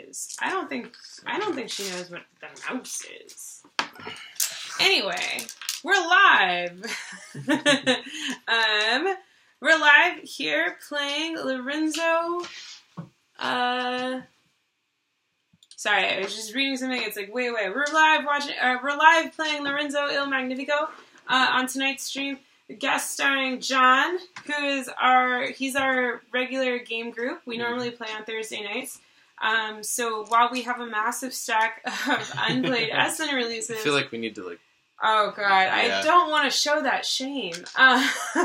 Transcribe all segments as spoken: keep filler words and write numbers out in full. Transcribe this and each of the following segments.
is. I don't think I don't think she knows what the mouse is. Anyway, we're live. um, we're live here playing Lorenzo. Uh, sorry, I was just reading something. It's like, wait, wait, we're live watching. Uh, we're live playing Lorenzo Il Magnifico uh, on tonight's stream. Guest starring John, who is our, he's our regular game group. We normally play on Thursday nights. Um, so while we have a massive stack of unplayed Essen releases. I feel like we need to like. Oh god, yeah. I don't want to show that shame. Um,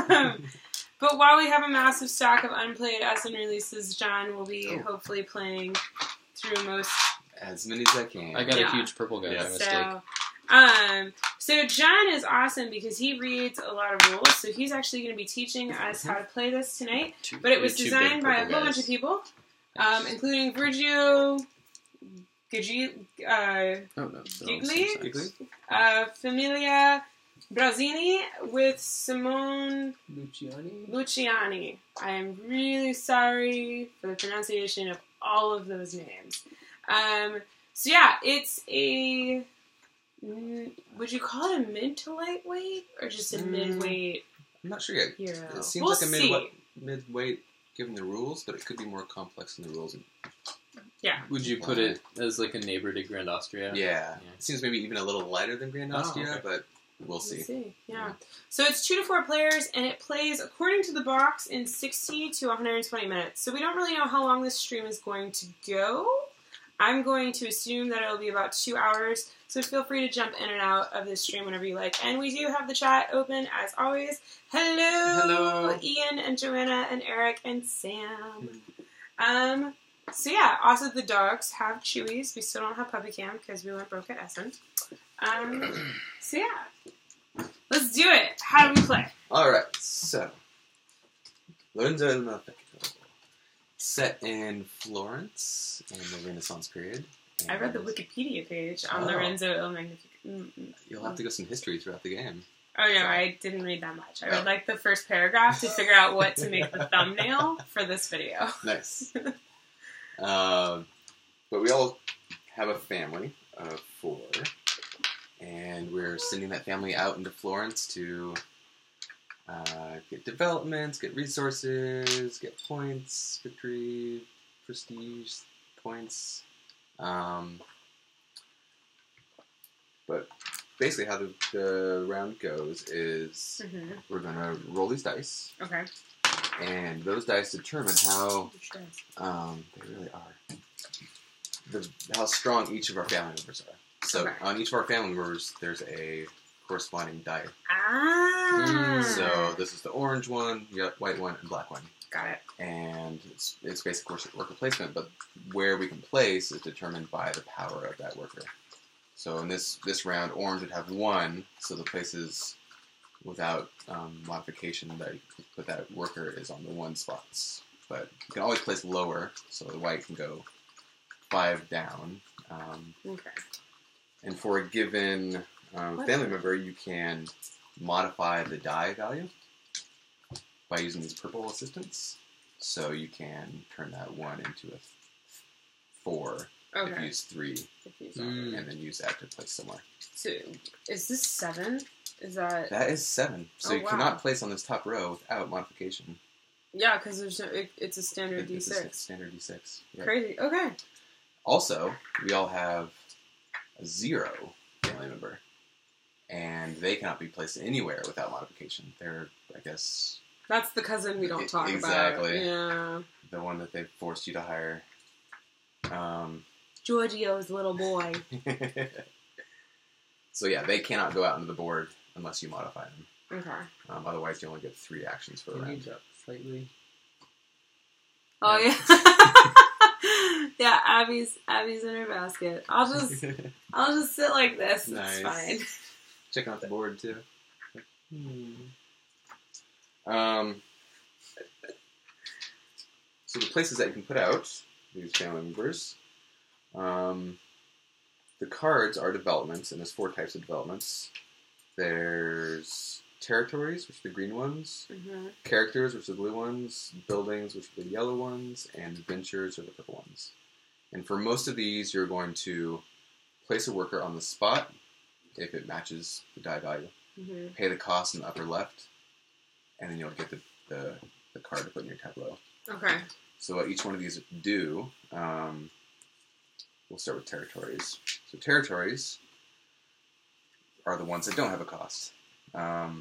but while we have a massive stack of unplayed Essen releases, John will be oh. hopefully playing through most. As many as I can. I got yeah. a huge purple guy yeah. by mistake. So, Um, so John is awesome because he reads a lot of rules, so he's actually going to be teaching us how to play this tonight. Two, but it was designed by a whole guys. bunch of people, um, including Virgio Gigi, uh, oh, no, Gigli, uh, Familia Brazzini with Simone Luciani. Luciani. I am really sorry for the pronunciation of all of those names. Um, so yeah, it's a... Would you call it a mid to lightweight or just a mm, mid-weight? I'm not sure yet. Hero? It seems we'll like a mid mid-weight given the rules, but it could be more complex in the rules. Yeah. Would you put it as like a neighbor to Grand Austria? Yeah. yeah. It seems maybe even a little lighter than Grand Austria, oh, okay. but we'll see. We'll see. Yeah. yeah. So it's two to four players, and it plays according to the box in sixty to one hundred twenty minutes. So we don't really know how long this stream is going to go. I'm going to assume that it'll be about two hours, so feel free to jump in and out of this stream whenever you like. And we do have the chat open, as always. Hello, Hello. Ian and Joanna and Eric and Sam. Um, so yeah, also the dogs have Chewies. We still don't have Puppy Cam because we went broke at Essen. Um, so yeah, let's do it. How do we play? All right, so Lorenzo Il Magnifico. Set in Florence in the Renaissance period. And I read the Wikipedia page on oh. Lorenzo Il Magnifico. Mm-mm. You'll have to go some history throughout the game. Oh, no, I didn't read that much. I read, like, the first paragraph to figure out what to make the thumbnail for this video. Nice. uh, but we all have a family of four, and we're sending that family out into Florence to... Uh, get developments, get resources, get points, victory, prestige, points. Um, but basically how the, the round goes is mm-hmm. we're going to roll these dice. Okay. And those dice determine how... Um, they really are. The, how strong each of our family members are. So okay. on each of our family members, there's a... corresponding die. Ah. So this is the orange one, white one, and black one. Got it. And it's it's basically worker placement, but where we can place is determined by the power of that worker. So in this this round, orange would have one, so the places without um, modification that you put that worker is on the one spots. But you can always place lower, so the white can go five down. Um, okay. And for a given Um, family member, you can modify the die value by using these purple assistants. So you can turn that one into a four okay. if you use three, mm. and then use that to place somewhere. So, is this seven? Is that... That is seven. So oh, you wow. cannot place on this top row without modification. Yeah, because there's no, it, it's a standard it, D six. It's a standard D six. Yep. Crazy. Okay. Also, we all have a zero family member. And they cannot be placed anywhere without modification. They're, I guess... That's the cousin we don't talk exactly. about. Yeah. The one that they forced you to hire. Um, Giorgio's little boy. So yeah, they cannot go out onto the board unless you modify them. Okay. Um, otherwise, you only get three actions for a round. Up slightly. Oh yeah. Yeah, Abby's Abby's in her basket. I'll just I'll just sit like this. Nice. It's fine. Checking out the board too. Hmm. Um. So the places that you can put out these family members. Um, the cards are developments, and there's four types of developments. There's territories, which are the green ones. Mm-hmm. Characters, which are the blue ones. Buildings, which are the yellow ones. And adventures, are the purple ones. And for most of these, you're going to place a worker on the spot if it matches the die value. Mm-hmm. Pay the cost in the upper left, and then you'll get the, the, the card to put in your tableau. Okay. So what each one of these do, um, we'll start with territories. So territories are the ones that don't have a cost. Um,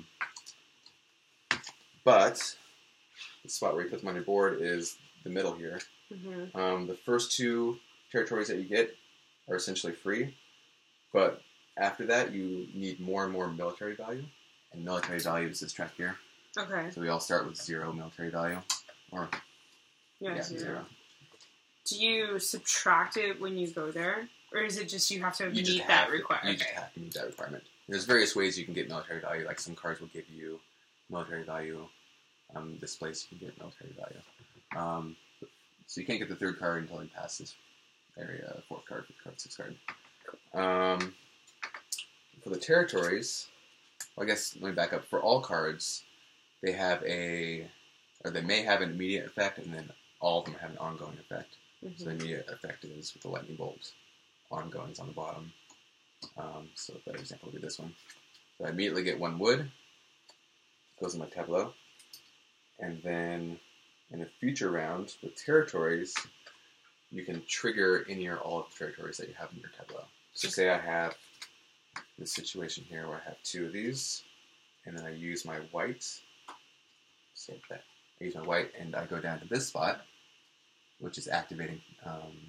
but the spot where you put them on your board is the middle here. Mm-hmm. Um, the first two territories that you get are essentially free, but after that you need more and more military value, and military value is this track here. Okay. So we all start with zero military value, or Yeah, yeah, zero. zero. Do you subtract it when you go there, or is it just you have to You just meet have that to- requirement? You just have to meet that requirement. There's various ways you can get military value. Like some cards will give you military value. Um, this place you can get military value. Um, so you can't get the third card until you pass this area. Fourth card, fifth card, sixth card. Um, for the territories, well, I guess let me back up. For all cards, they have a, or they may have an immediate effect, and then all of them have an ongoing effect. Mm-hmm. So the immediate effect is with the lightning bolt. Ongoing is on the bottom. Um, so a better example would be this one. So I immediately get one wood. Goes in my tableau. And then in a future round with territories, you can trigger any or all of the territories that you have in your tableau. So say I have this situation here where I have two of these, and then I use my white. So that I use my white, and I go down to this spot, which is activating. Um,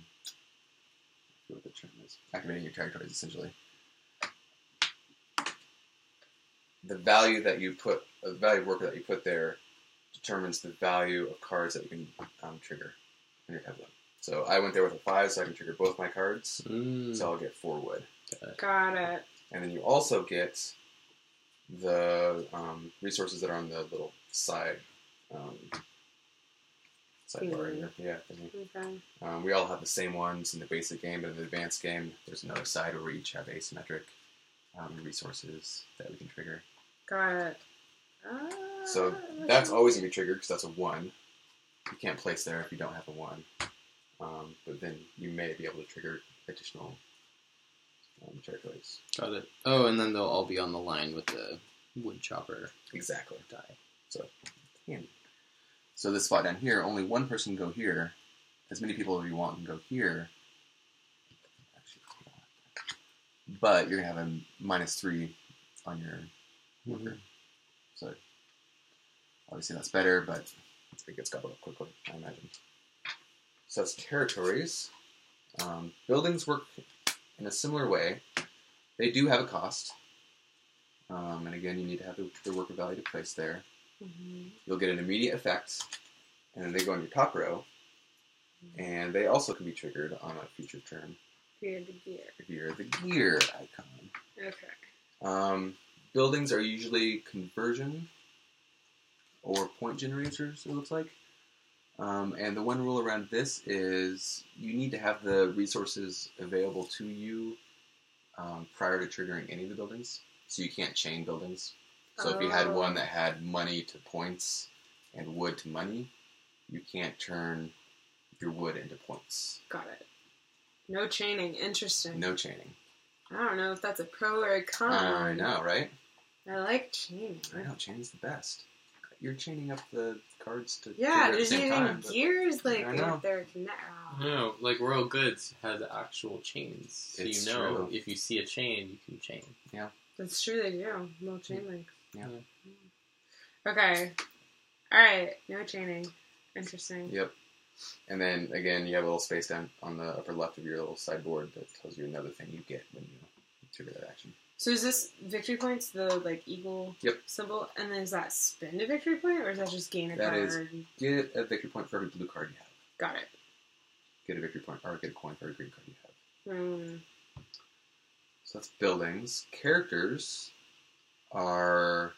I forget what the term is. Activating your territories, essentially. The value that you put, the value of worker that you put there, determines the value of cards that you can um, trigger in your tableau. So I went there with a five, so I can trigger both my cards. Mm. So I'll get four wood. Got it. And then you also get the um, resources that are on the little side um, sidebar here. Yeah. Thingy. Okay. Um, we all have the same ones in the basic game, but in the advanced game, there's another side where we each have asymmetric um, resources that we can trigger. Got it. Uh, So that's always going to be triggered because that's a one. You can't place there if you don't have a one. Um, but then you may be able to trigger additional um, territories. Got it. Oh, and then they'll all be on the line with the wood chopper Exactly. die. So, handy. So this spot down here, only one person can go here. As many people as you want can go here. Actually, but you're going to have a minus three on your worker. Mm-hmm. So, obviously that's better, but it gets gobbled up quickly, I imagine. So that's territories. Um, buildings work in a similar way. They do have a cost. Um, and again, you need to have the, the worker value to place there. Mm-hmm. You'll get an immediate effect, and then they go on your top row, and they also can be triggered on a future turn. Gear the gear. If you're the gear icon. Okay. Um, buildings are usually conversion or point generators, it looks like. Um, and the one rule around this is you need to have the resources available to you um, prior to triggering any of the buildings. So you can't chain buildings. So if you had one that had money to points and wood to money, you can't turn your wood into points. Got it. No chaining. Interesting. No chaining. I don't know if that's a pro or a con. I know, right? I like chaining. I know, chaining's the best. You're chaining up the cards to Yeah, trigger at the there's same even time. but- gears like I know. if they're connect. Oh. No, like Royal Goods has actual chains. So It's you know true. if you see a chain, you can chain. That's true. They do. No chain links. Yeah. Okay. All right. No chaining. Interesting. Yep. And then, again, you have a little space down on the upper left of your little sideboard that tells you another thing you get when you trigger that action. So is this victory points the like eagle Yep. symbol, and then is that spend a victory point, or is that just gain a That card? is- Get a victory point for every blue card you have. Got it. Get a victory point, or get a coin for every green card you have. Hmm. So that's buildings. Characters are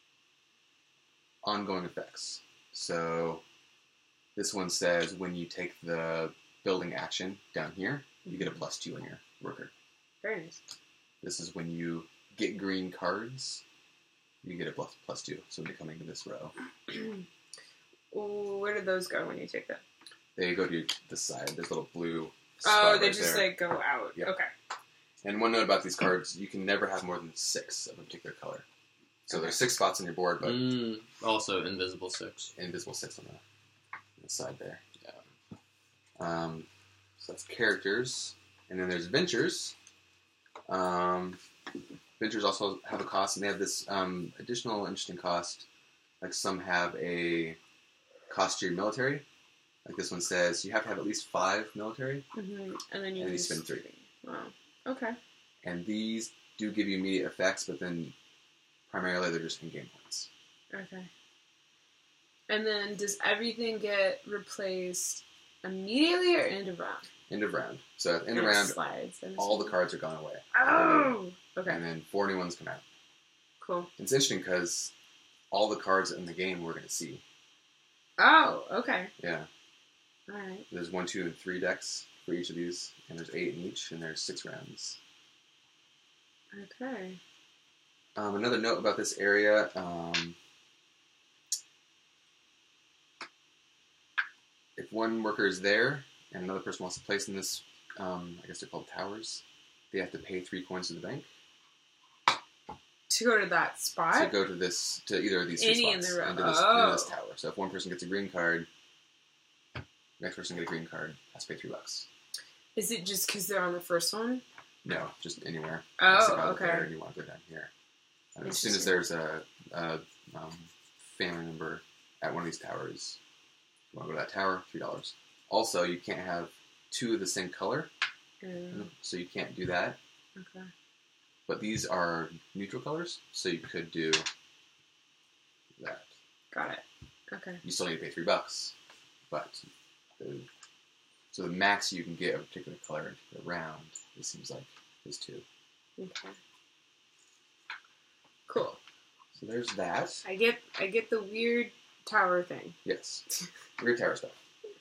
ongoing effects. So this one says when you take the building action down here, you get a plus two on your worker. Very nice. This is when you get green cards, you get a plus, plus two. So when you come into this row, Ooh, where do those go when you take that? they go to the side. There's little blue Oh, spot they right just there. like go out. Yep. Okay. And one note about these cards, you can never have more than six of a particular color. So Okay. there's six spots on your board, but Mm, also invisible six. invisible six on the, on the side there. Yeah. Um, so that's characters. And then there's ventures. Um, ventures also have a cost, and they have this um, additional interesting cost. Like some have a cost to your military. Like this one says, you have to have at least five military. Mm-hmm. And then you, And you use spend three. Wow. Okay. And these do give you immediate effects, but then primarily they're just in-game points. Okay. And then does everything get replaced immediately or end of round? End of round. So at the end of And it round, slides. I'm all the assuming. cards are gone away. Oh. Okay. And then four new ones come out. Cool. It's interesting because all the cards in the game we're going to see. Oh. Okay. Yeah. All right. There's one, two, and three decks for each of these, and there's eight in each, and there's six rounds. Okay. Um, another note about this area, um, if one worker is there and another person wants to place in this, um, I guess they're called towers, they have to pay three coins to the bank To go to that spot? to go to this, to either of these three Any in spots, the row. into, this, Oh. into this tower. So if one person gets a green card, next person get a green card, has to pay three bucks. Is it just because they're on the first one? No, just anywhere. Oh, Just out okay. there and you want to go down here. And as soon as there's a, a um, family member at one of these towers, you want to go to that tower, three dollars. Also, you can't have two of the same color, Mm, so you can't do that. okay. But these are neutral colors, so you could do that. Got it. Okay. You still need to pay three bucks, but the, so the max you can get of a particular color into the round, it seems like, is two. Okay. Cool. So there's that. I get I get the weird tower thing. Yes. Weird tower stuff.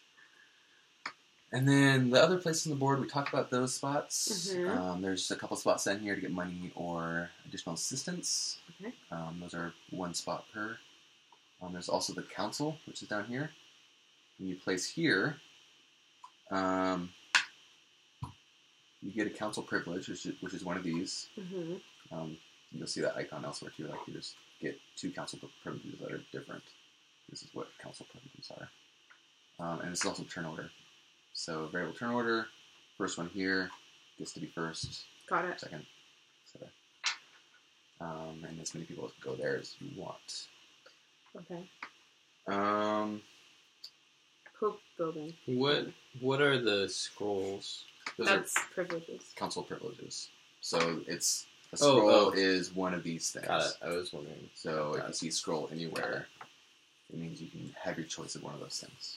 And then the other places on the board, we talked about those spots. Mhm. Um, there's a couple spots down here to get money or additional assistance. Okay. Um, those are one spot per. Um, there's also the council, which is down here. When you place here, um, you get a council privilege, which is, which is one of these. Mm-hmm. Um, you'll see that icon elsewhere too. Like you just get two council privileges that are different. This is what council privileges are. Um, and it's also turn order. So variable turn order, first one here gets to be first, Got it. second, et cetera. Um, and as many people go there as you want. Okay. Um, Pope building. What What are the scrolls? those That's are privileges. council privileges. So it's a Oh, scroll oh. is one of these things. Got it. I was wondering. So if Got you it. see scroll anywhere, it means you can have your choice of one of those things.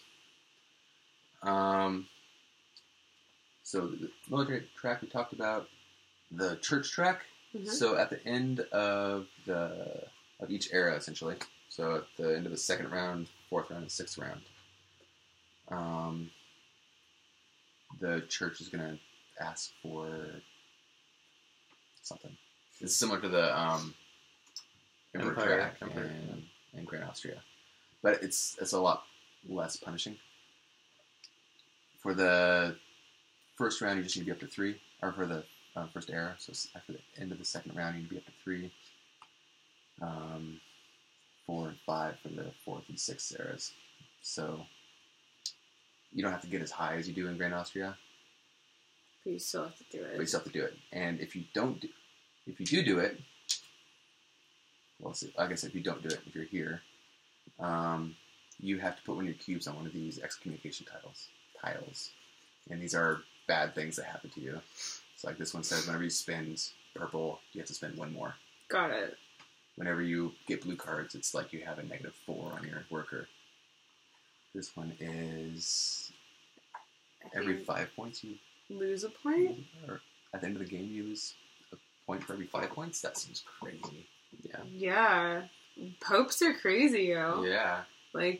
Um, so the military track we talked about, the church track. Mhm. So at the end of the of each era, essentially. So at the end of the second round, fourth round, and sixth round, um, the church is going to ask for something. It's similar to the um, Emperor Empire, track Empire, and, and Grand Austria, but it's it's a lot less punishing. For the first round, you just need to be up to three, or for the uh, first era. So after the end of the second round, you need to be up to three. Um, four and five for the fourth and sixth eras. So you don't have to get as high as you do in Grand Austria, But you still have to do but you it. still have to do it. And if you don't do, if you do do it, well, so, I guess if you don't do it, if you're here, um, you have to put one of your cubes on one of these excommunication tiles. Tiles, and these are bad things that happen to you. So, like this one says, whenever you spend purple, you have to spend one more. Got it. Whenever you get blue cards, it's like you have a negative four on your worker. This one is I every think five points you lose a point? or at the end of the game you lose a point for every five points. That seems crazy. Yeah. Yeah. Popes are crazy, yo. Yeah, Like,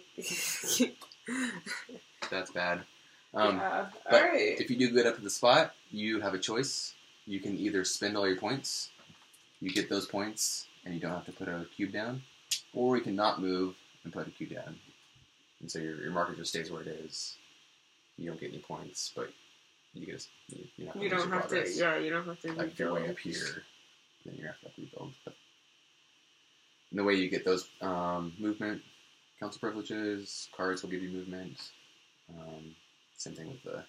that's bad. Um, yeah. but Alright. if you do get up to the spot, you have a choice. You can either spend all your points, you get those points, and you don't have to put a cube down, or you can not move and put a cube down. And so your, your marker just stays where it is. You don't get any points, but you just you, you're not You don't have to. progress. Yeah, you don't have to. Like if you're way up here, then you have to like, rebuild. But and the way you get those um, movement, council privileges, cards will give you movement. Um, same thing with the.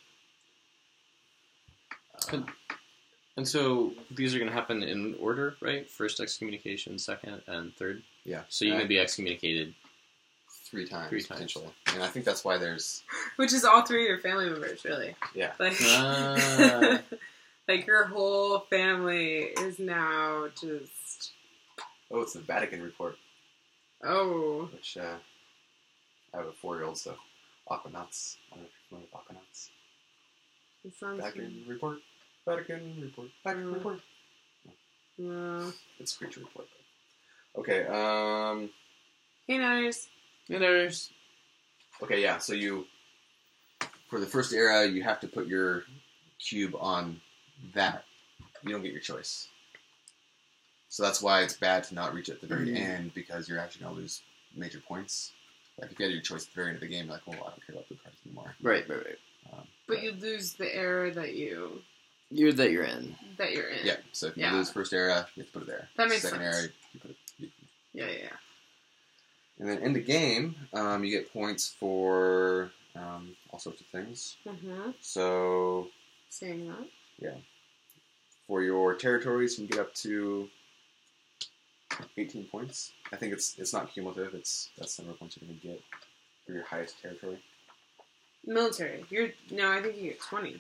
Uh, and, and so these are going to happen in order, right? First excommunication, second, and third. Yeah. So you're And going to be excommunicated three times, Three times. potentially, and I think that's why there's Which is all three of your family members, really. yeah. Like, Ah. like your whole family is now just. Oh, it's the Vatican report, Oh. which uh, I have a four-year-old, so Aquanauts. I don't know if you're familiar with Aquanauts. It sounds. Vatican report. Vatican report. Vatican Mm. report. No. It's a creature report. Though. Okay. Um. Hey, Niners. And there's Okay. Yeah. So you, for the first era, you have to put your cube on that. You don't get your choice. So that's why it's bad to not reach at the very Mhm. end, because you're actually gonna lose major points. Like if you had your choice at the very end of the game, you're like, well, I don't care about blue cards anymore. right, right, right. Um, But you lose the era that you You're that you're in. that you're in. yeah. So if you Yeah. lose first era, you have to put it there. That makes Second sense. era, you put it. You, Yeah, yeah, yeah. And then in the game, um, you get points for um, all sorts of things. Mm-hmm. So Saying that. for your territories, you can get up to eighteen points. I think it's it's not cumulative. It's that's the number of points you're going to get for your highest territory. Military. You're no, I think you get twenty.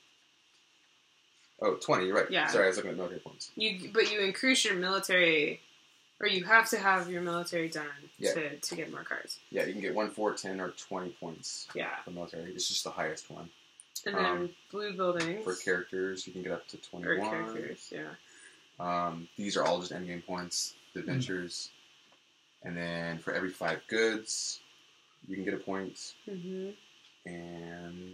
Oh, twenty, you're right. Yeah. Sorry, I was looking at military points. You but you increase your military, or you have to have your military done Yeah. to to get more cards. Yeah, you can get one, four, ten, or twenty points Yeah. for military. It's just the highest one. And then Um, blue buildings For characters, you can get up to or twenty-one. characters. Yeah. Um, these are all just endgame points, the adventures. And then for every five goods, you can get a point. Mm-hmm. And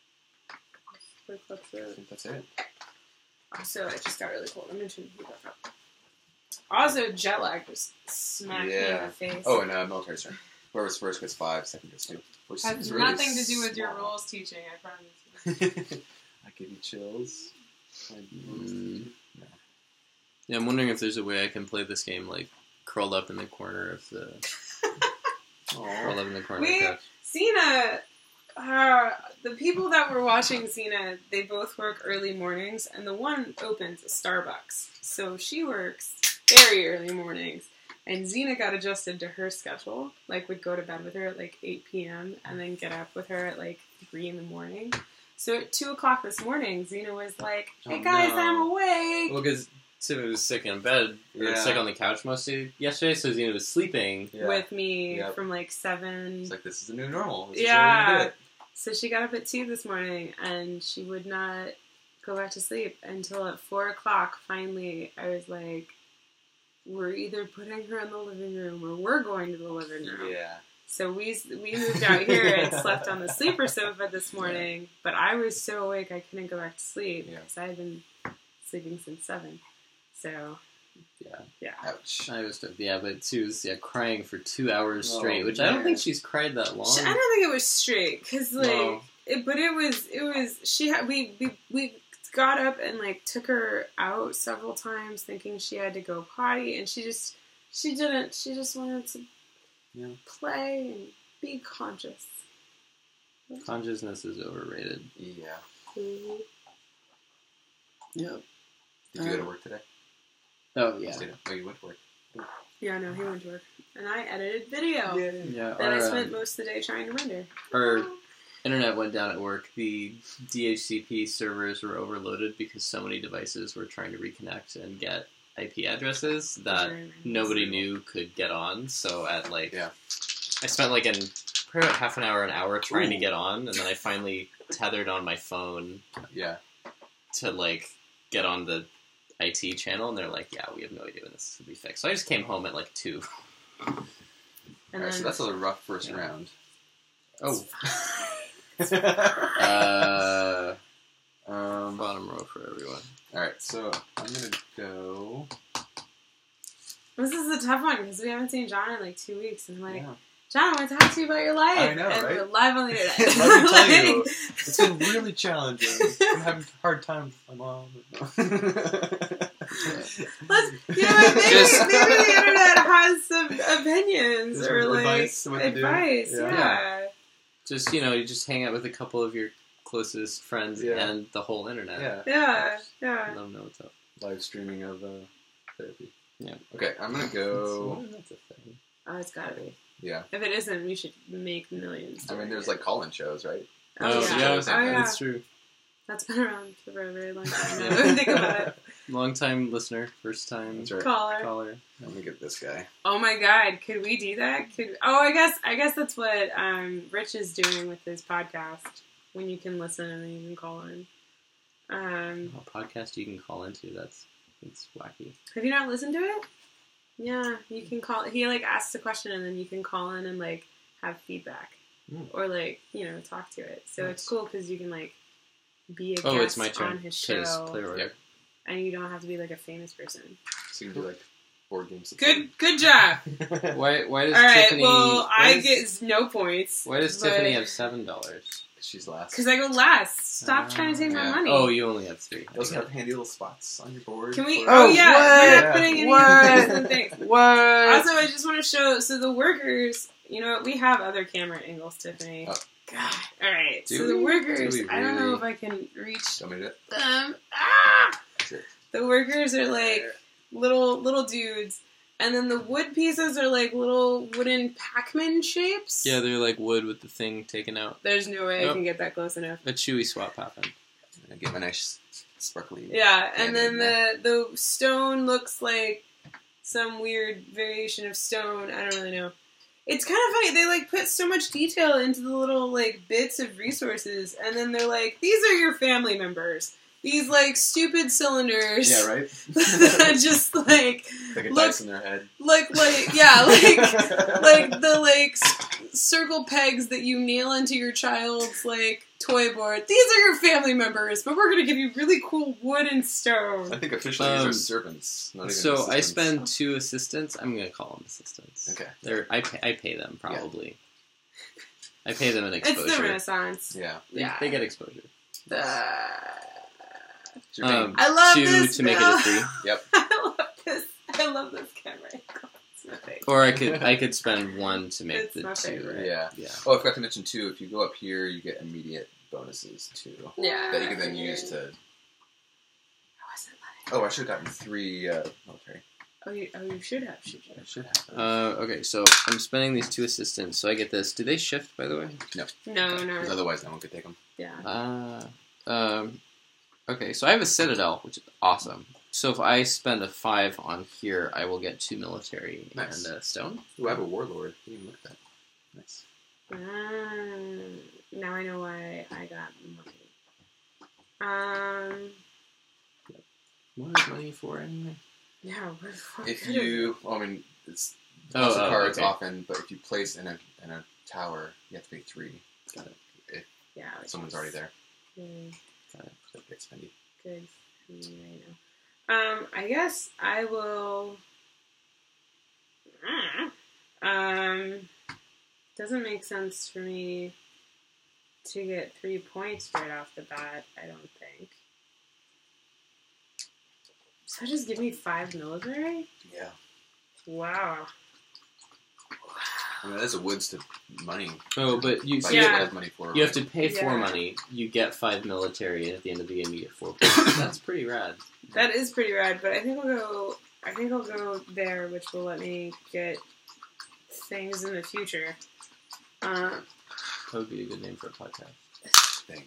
That's I it. think that's it. Also, it just got really cold. I'm gonna turn the heat back up. Also, jet lag just smacked me in Yeah. the face. Oh, and uh, military turn. Whoever's first gets five, second gets two. Which has seems really nothing to do with your small. rules teaching. I promise. I give you chills. I give you Mm. No. Yeah, I'm wondering if there's a way I can play this game like curled up in the corner of the curled Aw. up in the corner We- of the couch. Cena, uh, the people that were watching Cena, they both work early mornings, and the one opens a Starbucks. So she works very early mornings. And Xena got adjusted to her schedule. Like, would go to bed with her at like eight p.m. and then get up with her at like three in the morning. So at two o'clock this morning, Xena was like, hey Oh, guys, no. I'm awake. Well, because Tiffany was sick in bed, or Yeah. sick on the couch most of yesterday, so Xena was sleeping. Yeah. With me Yep. from like seven. It's like, this is the new normal. This Yeah. is how we're gonna do it. So she got up at two this morning, and she would not go back to sleep until at four o'clock. Finally, I was like, we're either putting her in the living room or we're going to the living room. Yeah. So we we moved out here and slept on the sleeper sofa this morning, but I was so awake I couldn't go back to sleep Yeah. because I had been sleeping since seven. So, Yeah. yeah. Ouch. I was, yeah, but she was yeah crying for two hours Oh, straight, which I don't man. think she's cried that long. She- I don't think it was straight, because, like, No. it, but it was, it was, she had, we, we, we got up and, like, took her out several times thinking she had to go potty, and she just, she didn't, she just wanted to Yeah. play and be conscious. Consciousness is overrated. Yeah. Mhm. Yep. Did you go to Um, work today? Oh yeah. Stayed up. Oh, you went to work. Yeah, no, he went to work. And I edited video Yeah. that Our, I uh, spent most of the day trying to render. our internet went down at work. The D H C P servers were overloaded because so many devices were trying to reconnect and get I P addresses that Very random. nobody knew could get on. So at like, Yeah. I spent like an probably about half an hour, an hour trying to Ooh. get on, and then I finally tethered on my phone Yeah. to like get on the I T channel, and they're like, "Yeah, we have no idea when this will be fixed." So I just came home at like two. And Alright, so then, that's a rough first Yeah. round. Oh, uh, um, bottom row for everyone. Alright, so I'm gonna go. this is a tough one because we haven't seen John in like two weeks, and I'm like, Yeah. John, I want to talk to you about your life. I know, and right? we're live on the internet. Let me tell you, Like- it's been really challenging. I'm having a hard time with my mom. Let's, you know what, maybe, Just- maybe the internet has some opinions Just or like advice what to do. advice. Yeah. Yeah. Just, you know, you just hang out with a couple of your closest friends Yeah. and the whole internet. Yeah. Yeah. Yeah. Let them know what's up. Live streaming of uh, therapy. Yeah. Okay, I'm gonna go. That's a thing. Oh, it's gotta be. Yeah. If it isn't, we should make millions. I mean, doing there's it. like call-in shows, right? Oh, Oh, yeah. yeah, Oh, yeah. that's true. That's been around for a very long time. Now that I think about it. Long time listener, first time That's right. Caller. caller. Let me get this guy. Oh my God, could we do that? Could oh, I guess I guess that's what um, Rich is doing with his podcast. When you can listen and then you can call in. Um, A podcast you can call into. That's it's wacky. have you not listened to it? Yeah, you can call. He like asks a question and then you can call in and like have feedback Mm. or like you know talk to it. So Nice. it's cool because you can like be a Oh, guest it's my turn. on his Chase, show, play order. Yep. and you don't have to be like a famous person. So you can do like board games. Good, good job. Why? Why does All right. Tiffany? Well, why I does- get no points. Why does but- Tiffany have seven dollars? She's last. Because I go last. Stop Ah, trying to take my yeah. money. Oh, you only have three. You also Okay. have handy little spots on your board. Can we? for- Oh, Oh, yeah, what? we're not Yeah. putting any What? of those things. What? Also, I just want to show. So the workers, you know, what, we have other camera angles, Tiffany. Oh. God. All right. Do so we? the workers, Do we I don't know really? if I can reach Want me to do it? them. Ah! Sure. The workers are like little little dudes, and then the wood pieces are like little wooden Pac-Man shapes. Yeah, they're like wood with the thing taken out. There's no way I Nope. can get that close enough. A chewy swap happened. I give a nice sparkly. Yeah, and Yeah, then yeah. the the stone looks like some weird variation of stone. I don't really know. It's kind of funny. They like put so much detail into the little like bits of resources, and then they're like, "These are your family members." These like stupid cylinders. Yeah, right. that just like Like a Look- dice in their head. like like yeah like like the like s- circle pegs that you nail into your child's like toy board. These are your family members, but we're gonna give you really cool wood and I stone. think officially these Um, are servants. Not even So I assistants. spend two assistants. I'm gonna call them assistants. Okay. They're I pay, I pay them probably. I pay them an It's exposure. the Renaissance. Yeah. They, Yeah. they get exposure. Uh, So you're paying- Um, I love to, this to make it bill. a three. Yep. I love this. I love this camera angle. It's my favorite. Or I could I could spend one to make It's the my two. favorite. Yeah. Yeah. Oh, I forgot to mention too. If you go up here, you get immediate bonuses too. Yeah. That you can then use to. I wasn't letting. Oh, I should have gotten three uh, military. Oh, you, oh, you should have. Should I have. should have. those. Uh, okay, so I'm spending these two assistants, so I get this. Do they shift, by the way? No, Okay, no. 'cause otherwise, no one could take them. Yeah. Uh, um, okay, so I have a citadel, which is awesome. So if I spend a five on here, I will get two military Nice. and a stone. Ooh, I have a warlord. I didn't even look at that. Nice. Ah, now I know why I got money. Um. What is money for anyway? Yeah. What, what If good is you, well, I mean, it's Oh, lots of oh, cards okay. often, but if you place in a in a tower, you have to pay three. Got it. it? Yeah. which Someone's is already there. really Got it. So it's spendy. good for me right now. Um, I guess I will. Um, doesn't make sense for me to get three points right off the bat. I don't think. So just give me five military? Yeah. Wow. I mean, that's a woods to money. Oh, but you But see, you Yeah. have money for. you have to pay four Yeah. money. You get five military, and at the end of the game, you get four points. That's pretty rad. That is pretty rad, but I think I'll go. I think I'll go there, which will let me get things in the future. Uh, That would be a good name for a podcast. things.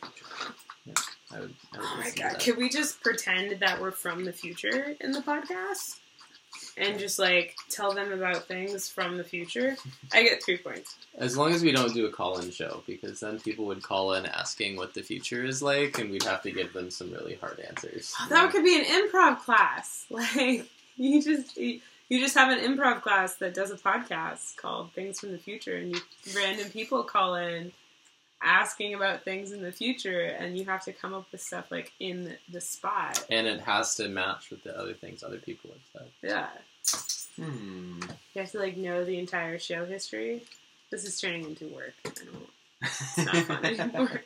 I would. I would oh my listen to god! that. Can we just pretend that we're from the future in the podcast, and just like tell them about things from the future? I get three points. As long as we don't do a call-in show, because then people would call in asking what the future is like, and we'd have to give them some really hard answers. Oh, that could be an improv class. Like you just you, you just have an improv class that does a podcast called Things from the Future, and you random people call in asking about things in the future, and you have to come up with stuff like in the spot. And it has to match with the other things other people have said. Yeah. Hmm. You have to like know the entire show history. This is turning into work. I don't. It's not fun anymore.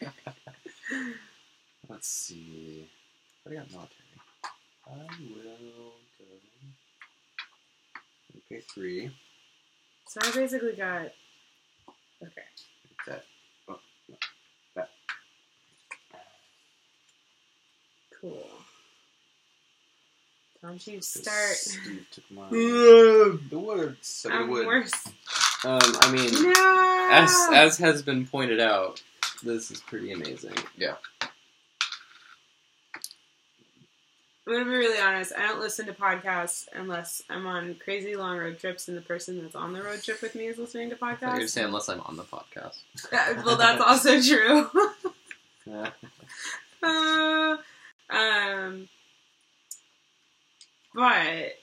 Let's see. What do I got military? I will go. Okay, three. So I basically got. Okay. That. Oh, no. That. Cool. Don't you start. Steve took mine. The words. So I'm wood. worse. Um, I mean, No! as as has been pointed out, this is pretty amazing. Yeah. I'm gonna be really honest. I don't listen to podcasts unless I'm on crazy long road trips and the person that's on the road trip with me is listening to I podcasts. would say unless I'm on the podcast. Uh, well, that's also true. Yeah. uh, um, but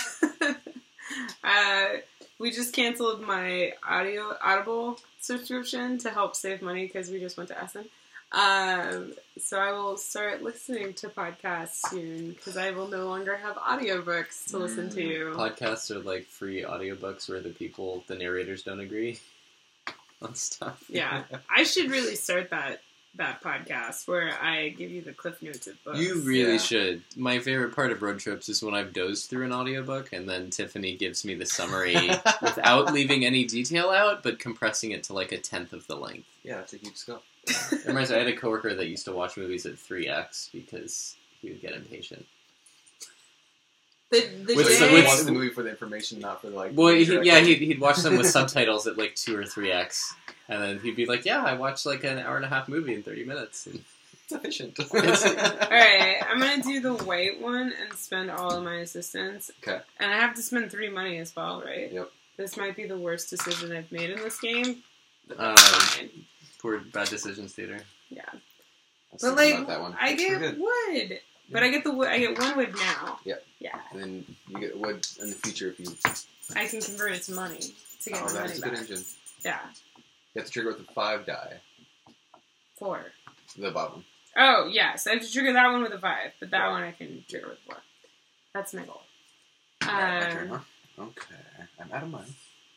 uh, we just canceled my audio Audible subscription to help save money because we just went to Essen. Um, so I will start listening to podcasts soon because I will no longer have audiobooks to listen to. Podcasts are like free audiobooks where the people, the narrators don't agree on stuff. Yeah, I should really start that that podcast where I give you the cliff notes of books. You really Yeah. should. My favorite part of road trips is when I've dozed through an audiobook and then Tiffany gives me the summary without leaving any detail out, but compressing it to like a tenth of the length. Yeah, that's a huge scope. It reminds me, I had a coworker that used to watch movies at three X because he would get impatient. The, the With So some- day, he with- watched the movie for the information, not for the like. Well, he, directly. yeah, he'd, he'd watch them with subtitles at like two or three X, and then he'd be like, "Yeah, I watched like an hour and a half movie in thirty minutes." And It's efficient. Alright, I'm gonna do the white one and spend all of my assistance. Okay. And I have to spend three money as well, right? Yep. This might be the worst decision I've made in this game. But Um, that's fine. poor Bad Decisions Theater. Yeah. I was But thinking like, about that one. I It's get pretty good. wood. But I get the wood. I get one wood now. Yeah. Yeah. And then you get wood in the future if you. I can convert it to money to get Oh, my money that's a back. good engine. Yeah. You have to trigger with the five die. Four. The bottom. Oh, yes. I have to trigger that one with a five, but that one I can trigger with four. That's my goal. Alright, my turn, Um, huh? Okay. I'm out of money.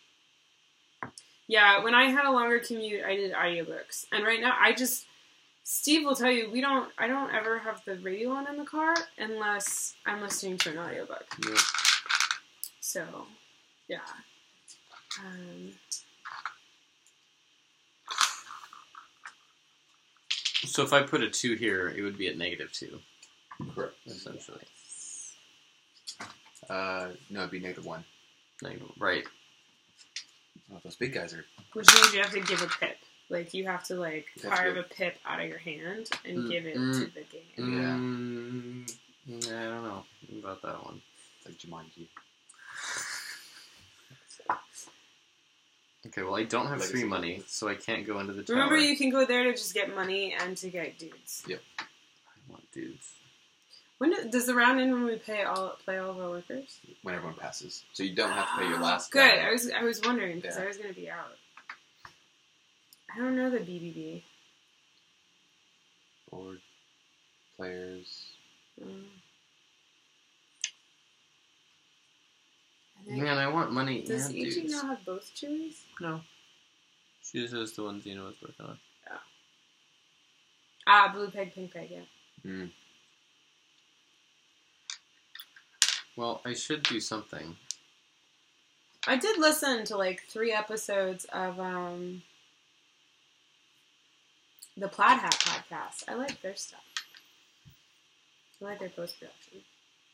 yeah, when I had a longer commute, I did audiobooks. And right now, I just... Steve will tell you, we don't. I don't ever have the radio on in the car unless I'm listening to an audiobook. Yep. So, yeah. Um, So if I put a two here, it would be at negative two, Correct. essentially. Uh, no, it'd be negative one. Negative, right. Oh, those big guys are. which means you have to give a pip. Like, you have to, like, That's carve good. a pip out of your hand and Mm, give it mm, to the game. Mm, yeah, I don't know about that one. It's like Jumanji. Okay, well, I don't have Legacy three game. money, so I can't go into the tower. Remember, you can go there to just get money and to get dudes. I want dudes. When do, does the round end when we pay all play all of our workers? When everyone passes. So you don't have to pay your last Good. guy. I was I was wondering because Yeah. I was going to be out. I don't know the B B B. Board players. Um, I think- Man, I want money does and Ichi dudes. now have both chewies? No. She just has the ones Zeno was working on. Ah, blue peg, pink peg, yeah. Mm. Well, I should do something. I did listen to like three episodes of um the Plaid Hat podcast. I like their stuff. I like their post production.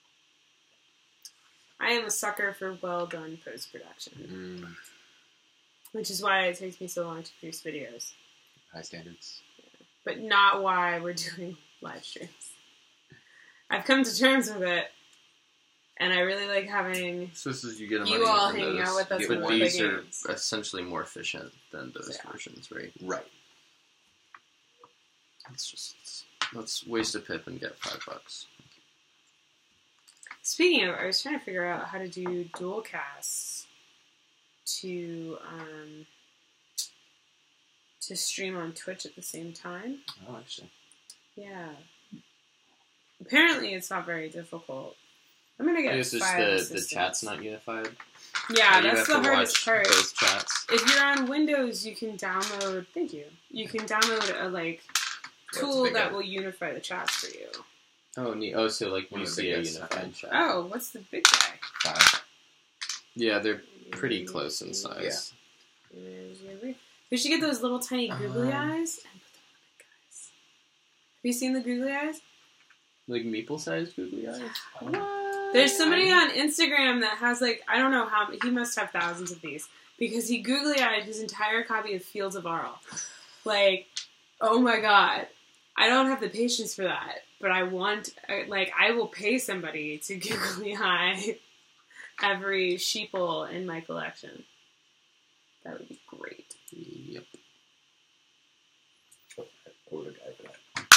I am a sucker for well done post production, Mm. which is why it takes me so long to produce videos, High standards. but not why we're doing live streams. I've come to terms with it, and I really like having So this is you get a you money all from hanging those. out with us Get when But we play these are games. essentially more efficient than those Yeah. versions, right? Right. Let's just let's waste a pip and get five bucks. Speaking of, I was trying to figure out how to do dual casts to um, to stream on Twitch at the same time. Oh, interesting. Yeah. Apparently, it's not very difficult. I'm gonna I get guess it's five the, the assistants. chat's not unified. Yeah, Or you that's have the to hardest watch part. both chats. If you're on Windows, you can download. Thank you. You can download a like Yeah, tool it's a big that guy. will unify the chats for you. Oh, neat. Oh, so like One you of the see big a guys. unified chat. Oh, what's the big guy? Five. Yeah, they're pretty close in size. We should get those little tiny googly Um, eyes and put them on the big guys. Have you seen the googly eyes? Like maple-sized googly eyes? What? There's somebody on Instagram that has like, I don't know how, he must have thousands of these. Because he googly-eyed his entire copy of Fields of Arle. Like, oh my god. I don't have the patience for that. But I want, like, I will pay somebody to googly-eye every sheeple in my collection. That would be great. Yep. Oh, I quote a guy for that.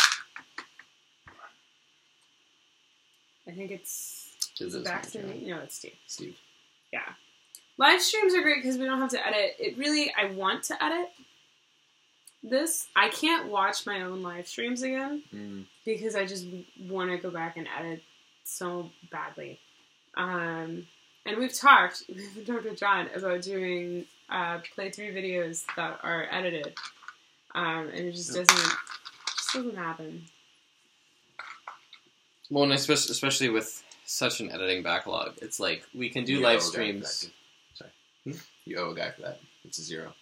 I think it's, It is it is Baxter? my job. No, it's Steve. Steve. Yeah. Live streams are great because we don't have to edit. It really, I want to edit this. I can't watch my own live streams again Mm. because I just want to go back and edit so badly. Um, and we've talked, we've talked with John about doing uh, playthrough videos that are edited. Um, and it just doesn't, just doesn't happen. Well, and especially, especially with such an editing backlog, it's like we can do You live owe a guy for streams. that, too. Sorry. Hmm? You owe a guy for that. It's a zero.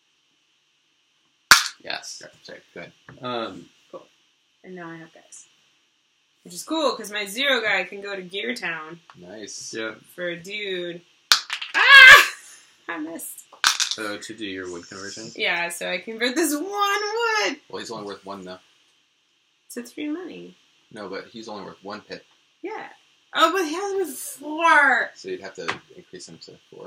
Yes. Okay, sorry, go ahead. Um, And now I have guys. Which is cool because my zero guy can go to Gear Town Nice. yeah. for a dude. Ah! I missed. So to do your wood conversion. Yeah, so I convert this one wood Well, he's only worth one, though. to three money. No, but he's only worth one pit. Yeah. Oh, but he has me four. So you'd have to increase him to four.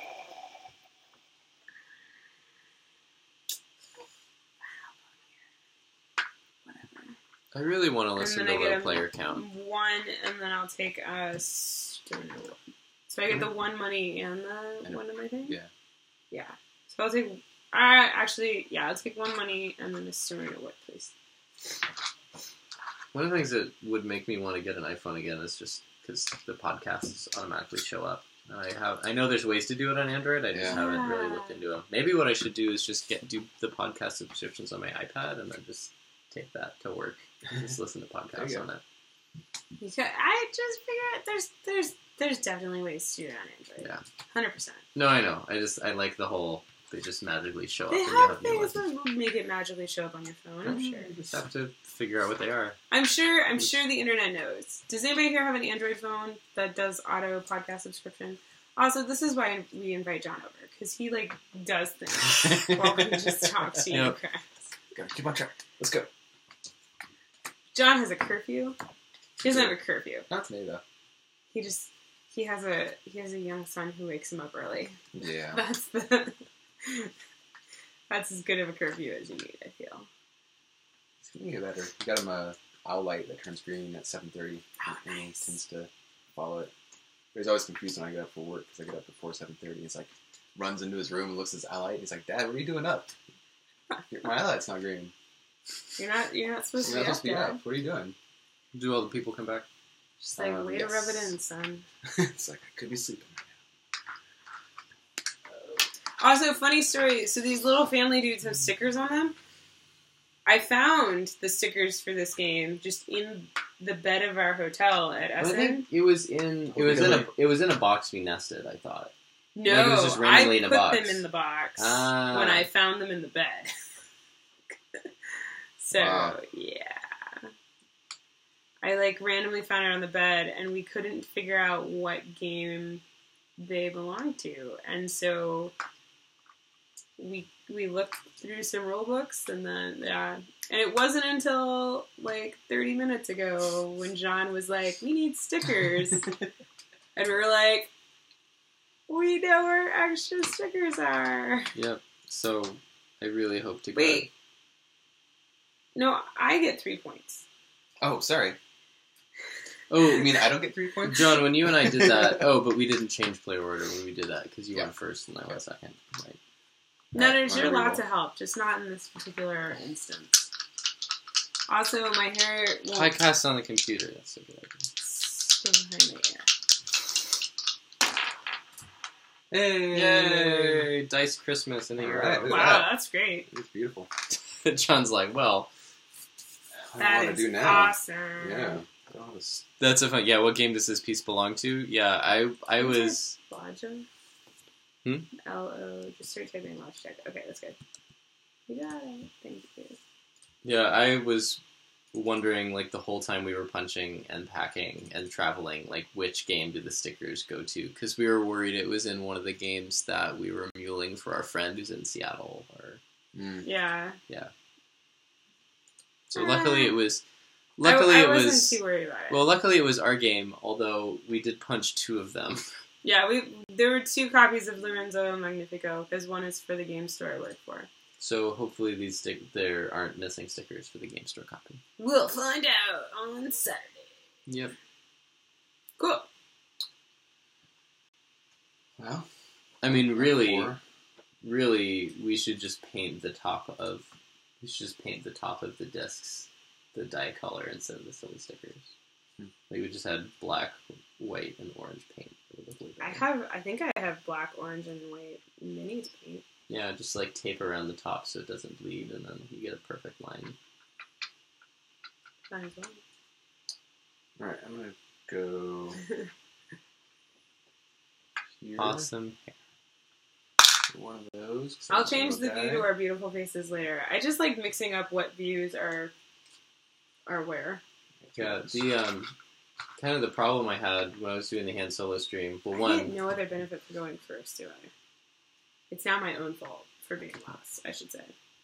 I really want to And listen then to I get the a player count. One, and then I'll take a stone wood. So I get the one money and the And a- one of my thing? Yeah. Yeah. So I'll take, uh, actually, yeah, I'll take one money and then a stone wood, please. One of the things that would make me want to get an iPhone again is just because the podcasts automatically show up. And I have, I know there's ways to do it on Android. I just Yeah. haven't really looked into them. Maybe what I should do is just get do the podcast subscriptions on my iPad and then just take that to work and just listen to There podcasts you go. on it. Because I just figured there's there's there's definitely ways to do it on Android. Yeah. one hundred percent. No, I know. I just I like the whole they just magically show up. They and you have have new things ones. that will make it magically show up on your phone, I'm sure. You just have to figure out what they are. I'm sure I'm sure the internet knows. Does anybody here have an Android phone that does auto podcast subscription? Also, this is why we invite John over, because he like does things while we just talk to you Yep. guys. Gotta keep on track. Let's go. John has a curfew. He doesn't have a curfew. Not today, though. He just he has a he has a young son who wakes him up early. Yeah. That's the that's as good of a curfew as you need, I feel. It's getting get better. You got him a owl light that turns green at seven thirty. Oh, and he nice. tends to follow it. But he's always confused when I get up for work because I get up before seven thirty. He's like, runs into his room and looks at his owl light. And he's like, Dad, what are you doing up? My owl light's not green. You're not you're not supposed You're to not be supposed to be up, up. Dad. What are you doing? Do all the people come back? Just like Um, way yes. to rub it in, son. It's like, I could be sleeping. Also, funny story. So these little family dudes have stickers on them. I found the stickers for this game just in the bed of our hotel at I Essen. think it was in it was in a it was in a box we nested. I thought. No, Like it was just randomly I in a put box. them in the box Ah. when I found them in the bed. So Wow. yeah, I like randomly found it on the bed, and we couldn't figure out what game they belonged to, and so we we looked through some rule books, and then yeah, and it wasn't until like thirty minutes ago when John was like, "We need stickers," and we were like, "We know where extra stickers are." Yep. So I really hope to. Wait. Get, No, I get three points. Oh, sorry. oh, You mean I don't get three points? John, when you and I did that, oh, but we didn't change player order when we did that because you Yeah. went first and I went second. Right. No, Right, there's wanna you're allowed reroll? to help, just not in this particular instance. Also, my hair won't I cast on the computer. That's a good idea. stay behind my ear. Hey! Yay! Dice Christmas in a year. Alright, look at Wow, that. that's great. It's beautiful. John's like, well, What do I That want is to do now? awesome. Yeah. I don't have a s- that's a fun. Yeah, what game does this piece belong to? Yeah, I I was. Logic? Hmm? L O. Just start typing Logic. Okay, that's good. You got it. Thank you. Yeah, I was wondering, like, the whole time we were punching and packing and traveling, like, which game did the stickers go to? Because we were worried it was in one of the games that we were muling for our friend who's in Seattle. Or Mm. Yeah. So luckily it was... I, Luckily I it wasn't was... too worried about it. Well, luckily it was our game, although we did punch two of them. Yeah, we there were two copies of Lorenzo and Magnifico, because one is for the game store I work for. So hopefully these stick there aren't missing stickers for the game store copy. We'll find out on Saturday. Yep. Cool. Well, I mean, really, four. really, we should just paint the top of... We should just paint the top of the discs the dye color instead of the silly stickers. Hmm. Like, we just had black, white, and orange paint. It would look way I better. have, I think I have black, orange, and white minis paint. Yeah, just like tape around the top so it doesn't bleed, and then you get a perfect line. Might as well. Alright, I'm going to go here. Awesome. One of those. 'cause I'll that's a change the little view guy. to our beautiful faces later. I just like mixing up what views are are where. Yeah, the, um, kind of the problem I had when I was doing the hand solo stream, well, I get one, no other benefit for going first, do I? It's now my own fault for being last, I should say.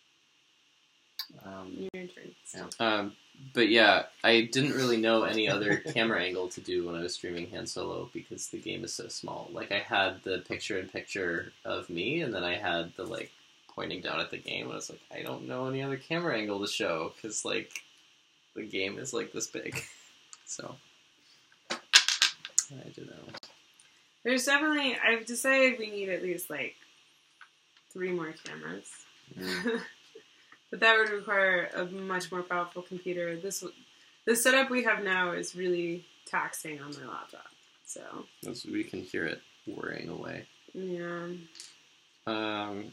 Um, Your turn. Yeah. um, but yeah, I didn't really know any other camera angle to do when I was streaming hand solo because the game is so small. Like, I had the picture-in-picture of me, and then I had the, like, pointing down at the game, and I was like, I don't know any other camera angle to show, because, like, the game is, like, this big. So, I don't know. There's definitely, I've decided we need at least, like, three more cameras. mm. But that would require a much more powerful computer. This the setup we have now is really taxing on my laptop. So, That's, we can hear it whirring away. yeah. Um,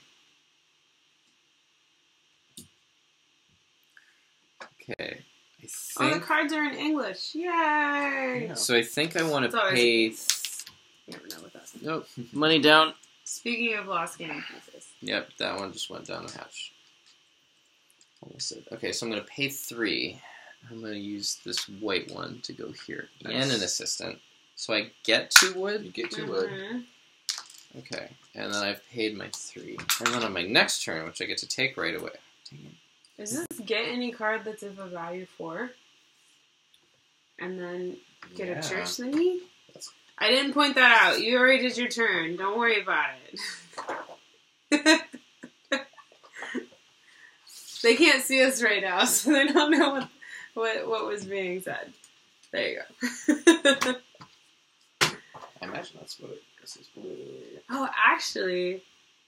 okay. I Oh, the think... cards are in English. Yay! Yeah. So I think I want It's to always- pay... You never know with us. Nope. Money down. Speaking of lost game pieces. Yep, that one just went down the hatch. Almost said. Okay, so I'm going to pay three. I'm going to use this white one to go here. Nice. And an assistant. So I get two You wood. get two wood. Mhm. Okay, and then I've paid my three. And then on my next turn, which I get to take right away. Dang it. Is this get any card that's of a value four? And then get Yeah. a church thingy? That's- I didn't point that out. You already did your turn. Don't worry about it. They can't see us right now, so they don't know what what, what was being said. There you go. I imagine that's what it this is. Oh, actually...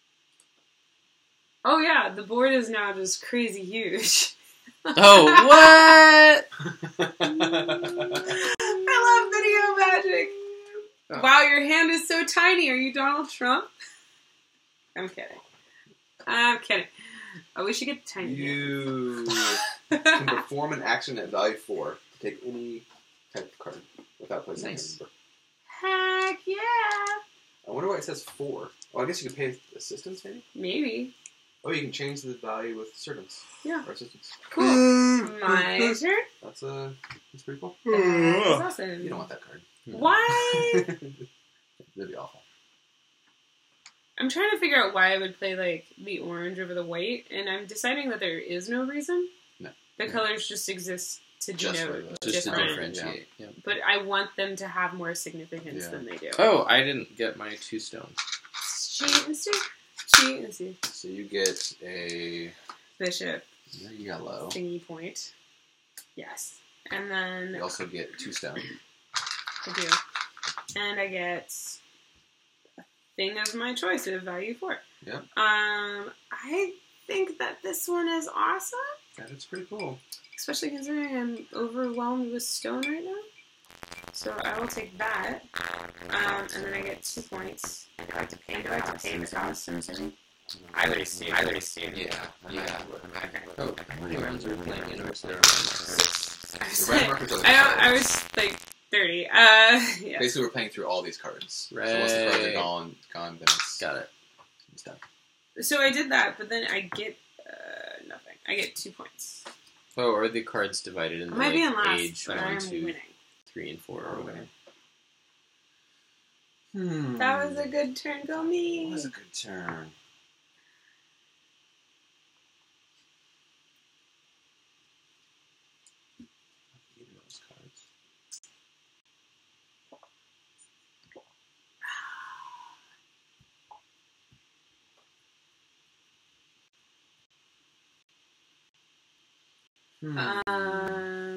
Oh yeah, the board is now just crazy huge. Oh, what? I love video magic. Oh. Wow, your hand is so tiny. Are you Donald Trump? I'm kidding. I'm kidding. Oh, we should get the tiny You can perform an action at value four to take any type of card without placing Nice. a number. Heck yeah. I wonder why it says four. Oh, I guess you could pay assistance, maybe? Maybe. Oh, you can change the value with servants. Yeah. Or assistants. Cool. My turn. That's, uh, that's pretty cool. That's awesome. You don't want that card. Why? That'd be awful. I'm trying to figure out why I would play, like, the orange over the white, and I'm deciding that there is no reason. No. The No. colors just exist to Just for denote the- Just to different. differentiate. Yeah. But I want them to have more significance Yeah. than they do. Oh, I didn't get my two stone. Cheat and see. Cheat and see. So you get a Bishop. yellow. Thingy point. Yes. And then You also get two stone. I do. And I get a thing of my choice of value four. Yeah. Um, I think that this one is awesome. That is pretty cool. Especially considering I'm overwhelmed with stone right now. So I will take that. Um, and then I get two points. And do I have to pay, do I have to pay the cost, I'm assuming? I would assume. I would assume. Yeah. Yeah. Oh, how many rounds are we playing in? I was, The red like, markers are the I, don't, cards. I was like thirty. Uh, yeah. Basically, we're playing through all these cards. Right. So once the cards are gone, gone then it's, Got it. it's done. So I did that, but then I get uh, nothing. I get two points. Oh, are the cards divided into I might like be in last, age but one, I'm two, winning. three, and four, or whatever? Hmm. That was a good turn. Go me. That was a good turn. Those cards. Hmm. Um.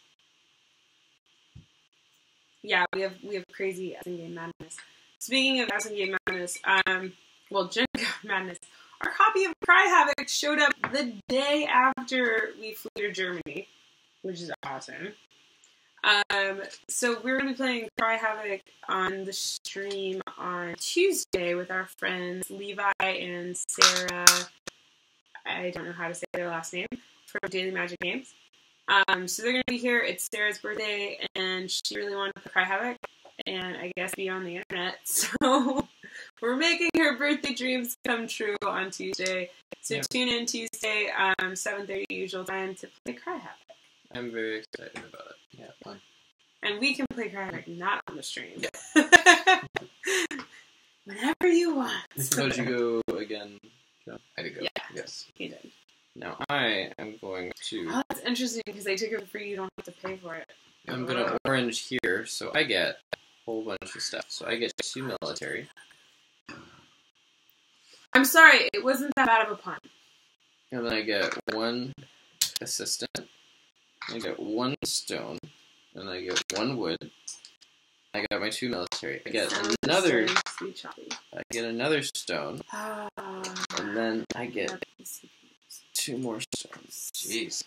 Yeah, we have we have crazy Essing Game Madness. Speaking of Essing Game Madness, um, well, Jenga Madness. Our copy of Cry Havoc showed up the day after we flew to Germany, which is awesome. Um, so we're going to be playing Cry Havoc on the stream on Tuesday with our friends Levi and Sarah. I don't know how to say their last name, from Daily Magic Games. Um, so they're going to be here. It's Sarah's birthday, and she really wanted to Cry Havoc, and I guess be on the internet. So we're making her birthday dreams come true on Tuesday. So Yeah. tune in Tuesday, um, seven thirty usual time, to play Cry Havoc. I'm very excited about it. Yeah, fun. And we can play Cry Havoc not on the stream. Yeah. Whenever you want. How'd you go again, John? I did go. Yeah. Yes. You did. Now I am going to. Oh, that's interesting because they took it for free. You don't have to pay for it. I'm gonna orange here, so I get a whole bunch of stuff. So I get two military, I'm sorry, it wasn't that bad of a pun. and then I get one assistant. I get one stone, and I get one wood. I got my two military. I get Sounds another. so sweet choppy. I get another stone, Ah, and then I get not the C P Us. two more stones. Jeez.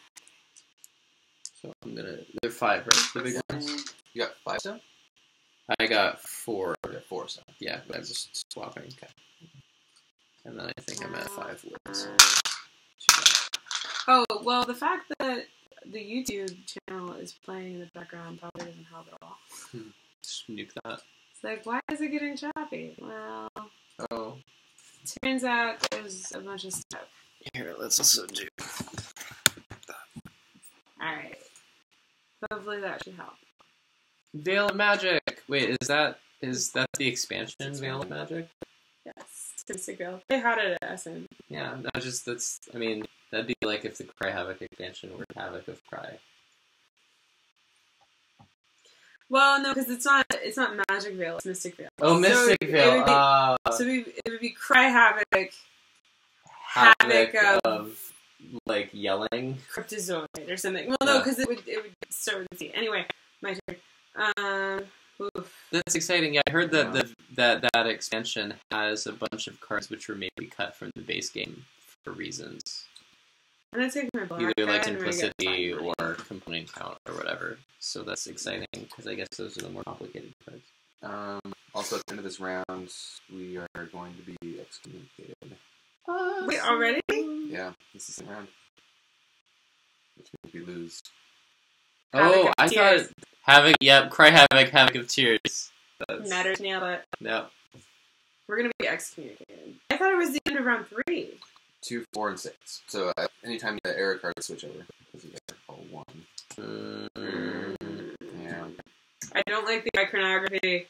So I'm gonna. They're five, right? The big ones. You got five stone? I got four. You got four stone. Yeah, but I'm just swapping. Okay. And then I think I'm at five woods. Uh, Too bad. Oh, well, the fact that the YouTube channel is playing in the background probably doesn't help at all. Just nuke that. It's like, why is it getting choppy? Well, Oh. turns out there's a bunch of stuff. Here, let's also do. Alright. Hopefully that should help. Veil of Magic! Wait, is that is that the expansion, Veil of Magic? Yes. Statistic go. They had it at S M. Yeah, no, just that's. I mean, that'd be like if the Cry Havoc expansion were Havoc of Cry. Well, no, because it's not it's not Magic Veil, it's Mystic Veil. Oh, So Mystic it Veil. would be- Uh, So it would, be, it would be Cry Havoc, Havoc Havoc of- of like yelling. Cryptozoid or something. Well, no, Yeah. because it would it would start with a C. Anyway, my turn. Um, oof. That's exciting. Yeah, I heard that the that that expansion has a bunch of cards which were maybe cut from the base game for reasons. I'm gonna take my black Either like guy and we're gonna get simplicity five money. or component count or whatever. So that's exciting because I guess those are the more complicated cards. Um, also, at the end of this round, we are going to be excommunicated. Wait, already? Yeah, this is the round. Which means we lose. Havoc Oh, of I Tears. thought Havoc. Yep, Cry Havoc, Havoc of Tears. That's, Matters nailed it. no. We're gonna be excommunicated. I thought it was the end of round three. Two, four, and six. So uh, anytime the error cards switch over, because you get all one. Mm, Yeah. I don't like the iconography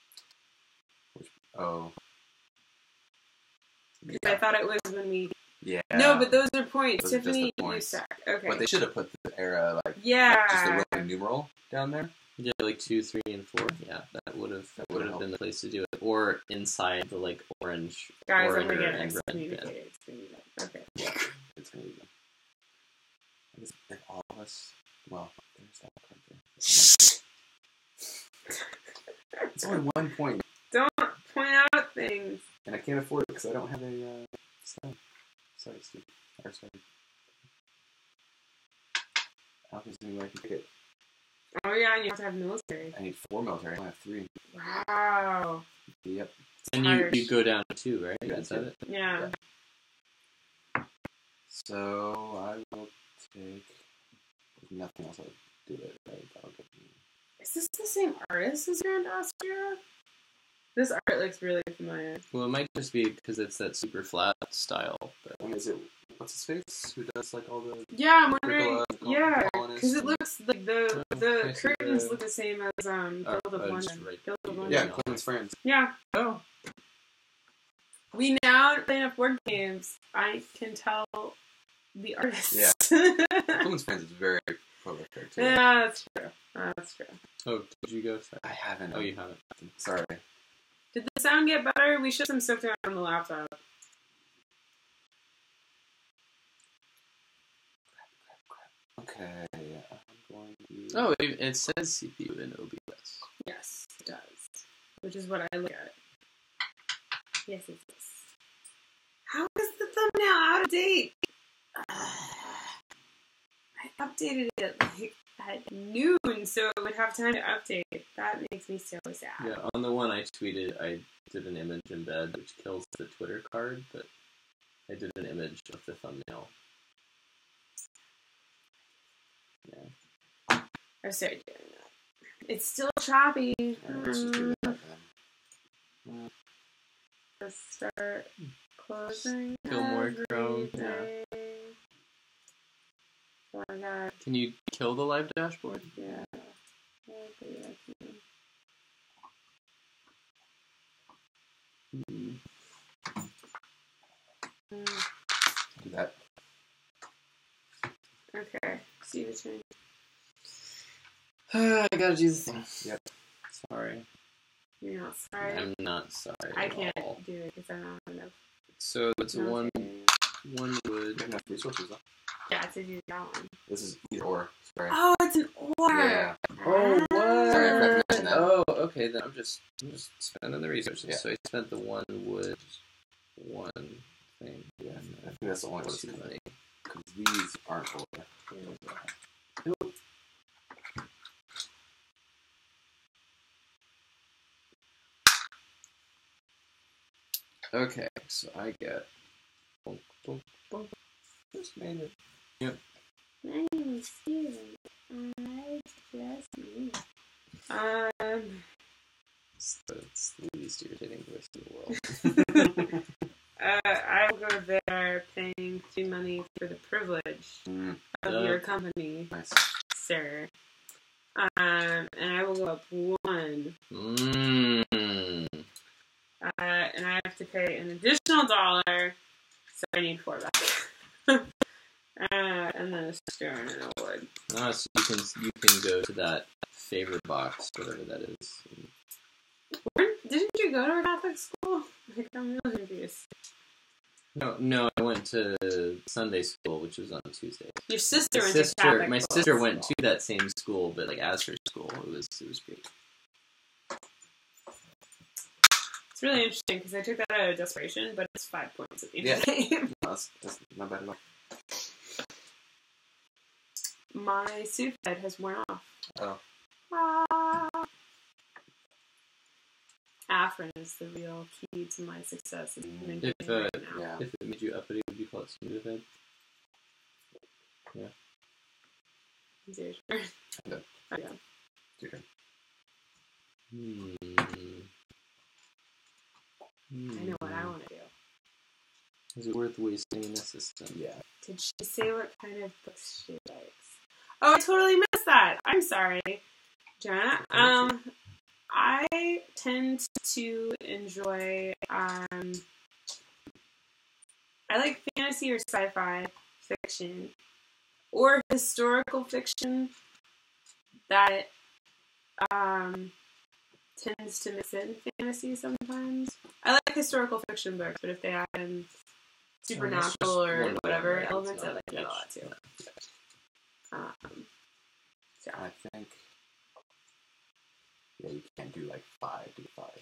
Oh. because Yeah. I thought it was when we. Yeah. No, but those are points. Those are just Tiffany, the you points. suck. Okay. But they should have put the era like yeah. just the Roman numeral down there. yeah, like two, three, and four. Yeah, that would have That would would've have been the place to do it, or inside the like orange. Guys, I'm orange gonna get and red excommunicated. bin. It's gonna be bad. Okay. Yeah. It's gonna be good. I guess if all of us, well, there's that card there. It's only one point, Don't point out things. and I can't afford it because I don't have a uh, stone. Sorry, Steve. Or sorry. I don't think there's any way I can pick it. Oh yeah, and you have to have military. I need four military. I only have three. Wow. Yep. And you, Harsh. you go down to two, right? Yeah, Is that two. it? Yeah. So I will take. If nothing else, I'll do it. Right? That'll get me. Is this the same artist as Grand Austria? This art looks really familiar. Well, it might just be because it's that super flat style. But I mean, is it what's his face? Who does like all the Yeah, I'm wondering. Agricola, Yeah, colonists because it and- looks like the Oh, the I see curtains the- look the same as um Oh, Guild of oh, just London. right. Guild of Yeah. London. Yeah, Clinton's friends. Yeah. Oh. We now play enough board games. I can tell the artist. Yeah. Clinton's friends is very prolific too. Yeah, that's true. That's true. Oh, did you go? Sorry. I haven't. Oh, you haven't. Sorry. Did the sound get better? We should have some stuff down on the laptop. Okay. I'm going to. Oh, it, it says C P U in O B S. Yes, it does. Which is what I look at. Yes, it is. How is the thumbnail out of date? I updated it like at noon, so it would have time to update. That makes me so sad. Yeah, on the one I tweeted, I did an image embed, which kills the Twitter card, but I did an image of the thumbnail. Yeah. I started doing that. It's still choppy. Alright, let's just do that then. Let's start closing. Kill more Chrome, yeah. everything. Oh my god. Can you kill the live dashboard? Yeah. Okay, I can. Hmm. Mm, Do that. Okay. See the change. I gotta do the thing. Yep. Sorry. You're not sorry. I'm not sorry I at can't all. do it because I don't have enough. So it's one nothing. one We wood. have enough resources though. Yeah, to do that one. This is either or. Sorry. Oh, it's an or. Yeah. Oh, what? Sorry, I forgot to mention that. Oh, okay. Then I'm just I'm just spending the resources. Yeah. So I spent the one wood, one thing. Yeah, I think that's the only one that's Too many. because these aren't full. Nope. Okay, so I get. Bonk, bonk, bonk. Just made it. Yep. My name is Steven. I just me. Um. It's the, it's the least irritating voice in the world. Uh, I will go there paying two money for the privilege Mm, of Uh, your company, nice. sir. Um, and I will go up one. Mmm. Uh, and I have to pay an additional dollar, so I need four back. uh, and then a stone and a wood. Ah, so you can you can go to that favor box, whatever that is. Where, didn't you go to a Catholic school? Like, I'm really confused. No, no, I went to Sunday school, which was on Tuesday. Your sister My went sister, to Catholic my school. sister went to that same school, but like as her school, it was it was great. It's really interesting because I took that out of desperation, but it's five points at the end of the Yeah. game. No, that's, that's not bad at all. My suit head has worn off. Oh. Ah. Afrin is the real key to my success in making If, it uh, right now. Yeah. If it made you uppity, would you call it smooth head? It's your turn. No. Oh, yeah. Your turn. Hmm. I know what I want to do. Is it worth wasting an assistant? Yeah. Did she say what kind of books she likes? Oh, I totally missed that. I'm sorry, Joanna. Um, I tend to enjoy, um, I like fantasy or sci-fi fiction or historical fiction that, um, tends to mix in fantasy sometimes. I like historical fiction books, but if they add in supernatural one or to whatever one, right? elements, It's I not like that a each. lot too. Um, so. I think. Yeah, you can't do like five to five.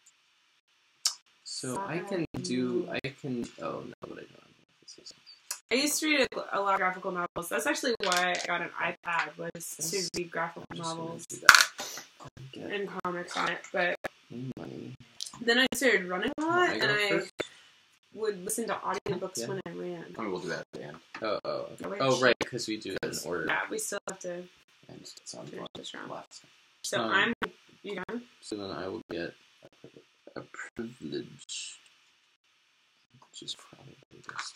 So I can do. I can. Oh no, but I don't have enough assistants. I used to read a, a lot of graphical novels. That's actually why I got an iPad, was to read graphical novels and comics on it. But Money. then I started running a lot, I and go I first? would listen to audiobooks Yeah. when I ran. I mean, we'll do that at the end. Oh, oh, okay. Oh, wait, oh shit. right, because we do it in order. Yeah, we still have to And just sound finish fun. this round. Last. So Um, I'm... You done? So then I will get a, a privilege. Which is probably just.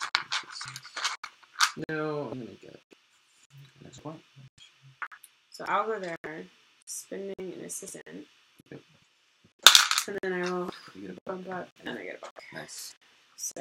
No, I'm gonna get. Next one. So I'll go there, spending an assistant. Yep. And then I will You get a bump up, and I get a buck. Nice. So,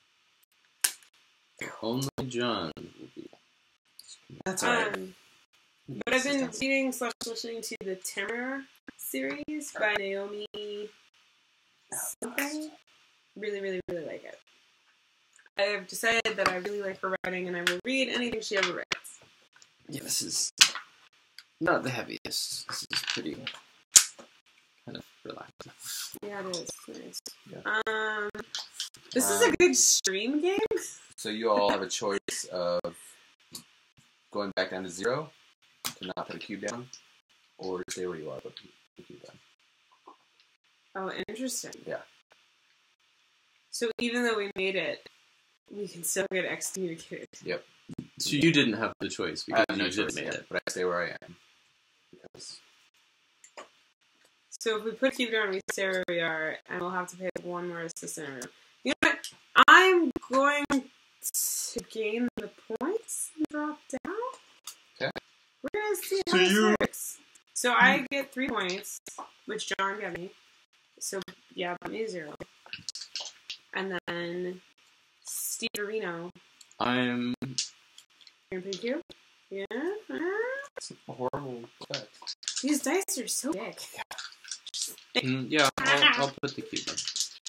Only John will be. That's alright. um, but I've been reading slash listening to the Terror series by Naomi something. Really, really, really like it. I have decided that I really like her writing, and I will read anything she ever writes. Yeah, this is not the heaviest. This is pretty kind of relaxing. Yeah, it is. Nice. Yeah. Um, this is Um, a good stream game. So you all have a choice of going back down to zero to not put a cube down, or stay where you are but put the cube down. Oh, interesting. Yeah. So even though we made it, we can still get excommunicated. Yep. So you didn't have the choice I because have no you choice did make yet, it. but I stay where I am. Because So if we put cube down, we stay where we are, and we'll have to pay one more assistant. You know what? I'm going to gain the points and drop down. Okay. We're gonna see So how this you- works. So I get three points, which John gave me. So yeah, that means zero. And then Steve Areno. I'm. You're gonna pick cube? Yeah. Ah. it's a horrible effect. These dice are so big. Mm, yeah, I'll, I'll put the cube in.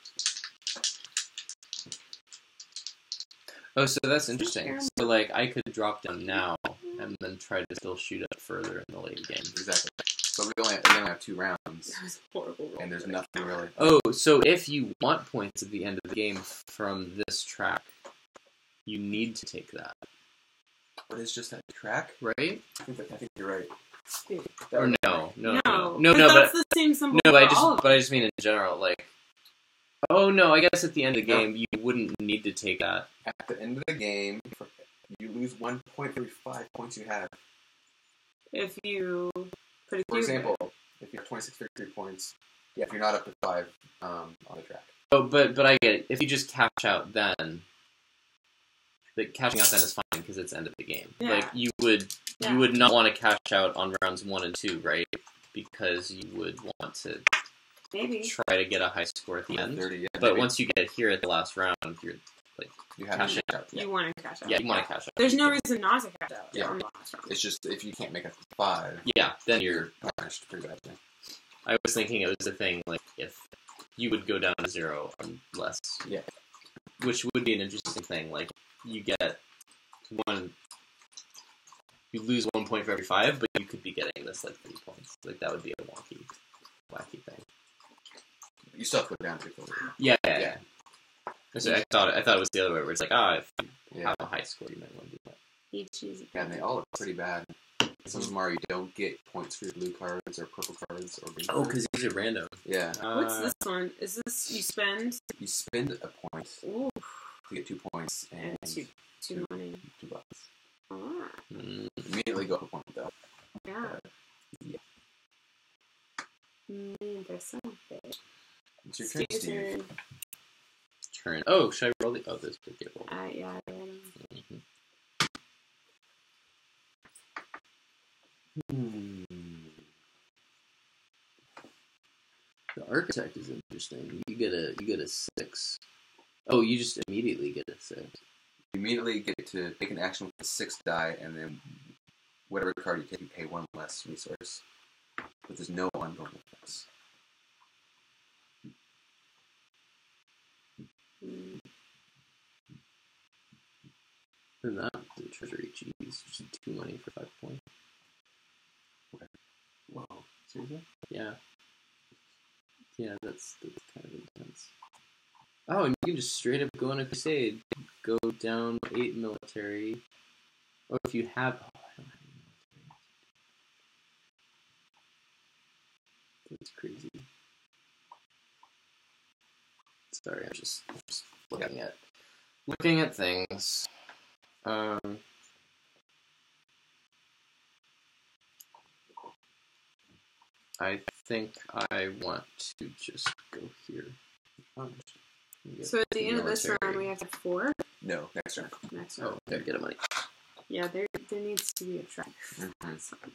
Oh, so that's interesting. So, like, I could drop down now and then try to still shoot up further in the late game. Exactly. But we only, we only have two rounds, That was a horrible roll. and there's nothing really. Oh, so if you want points at the end of the game from this track, you need to take that, What is just that track? right? I think, that, I think you're right. Dude. Or no, no, no, No, no, no, 'cause but that's the same symbol no, but I for all just, of but I just mean in general, like. Oh no, I guess at the end of the game you wouldn't need to take that. At the end of the game, you lose one point for every five points you have. if you put a For cube example, if you have twenty-six victory points, yeah, if you're not up to five um, on the track. Oh, but but I get it. If you just cash out, then like cashing out then is fine because it's the end of the game. Yeah. Like you would Yeah. you would not want to cash out on rounds one and two, right? Because you would want to maybe. try to get a high score at the end. thirty, yeah, But maybe. once you get here at the last round, you're you have cash to cash out. Yeah. You want to cash out. yeah, you want to cash out. There's no reason not to cash out. Yeah. On the last round. It's just if you can't make it to five, Yeah, then you're. you're punished pretty badly. I was thinking it was a thing like if you would go down to zero unless. Yeah. Which would be an interesting thing. Like you get one. You lose one point for every five, but you could be getting this like three points. Like that would be a wonky, wacky thing. You still have to go down to fifty. Yeah, yeah. Yeah. yeah. So I thought I thought it was the other way, where it's like, ah, if you Yeah. have a high score, you might want to do that. Eat cheesy. Yeah, and they all look pretty bad. Some of them are you don't get points for your blue cards or purple cards or green Oh, cards. because these are random. Yeah. What's Uh, this one? Is this you spend? You spend a point Ooh, to get two points and, and two, two money. two bucks. Ah, mm, Immediately go up a point though. yeah. Yeah. Mm, Interesante. It's your turn, Steve's Steve. turn. turn. Oh, should I roll the? Oh, this would get rolled. Uh, yeah. I don't know. Mhm. Hmm. The architect is interesting. You get a you get a six. Oh, you just immediately get a six. You immediately get to take an action with the six die, and then whatever card you take, you pay one less resource. But there's no ongoing effects. Mm. And that the treasury cheese, just two money for five points. Whoa. Seriously? Yeah. Yeah, that's that's kind of intense. Oh, and you can just straight up go on a crusade. Go down eight military. Or if you have... Oh, I don't have any military. That's crazy. Sorry, I'm just, just looking Yep. at looking at things. Um... I think I want to just go here. So at the end of this military. round, we have to have four. No, next turn. Next Oh, round. there, get a money. Yeah, there there needs to be a track. Mhm.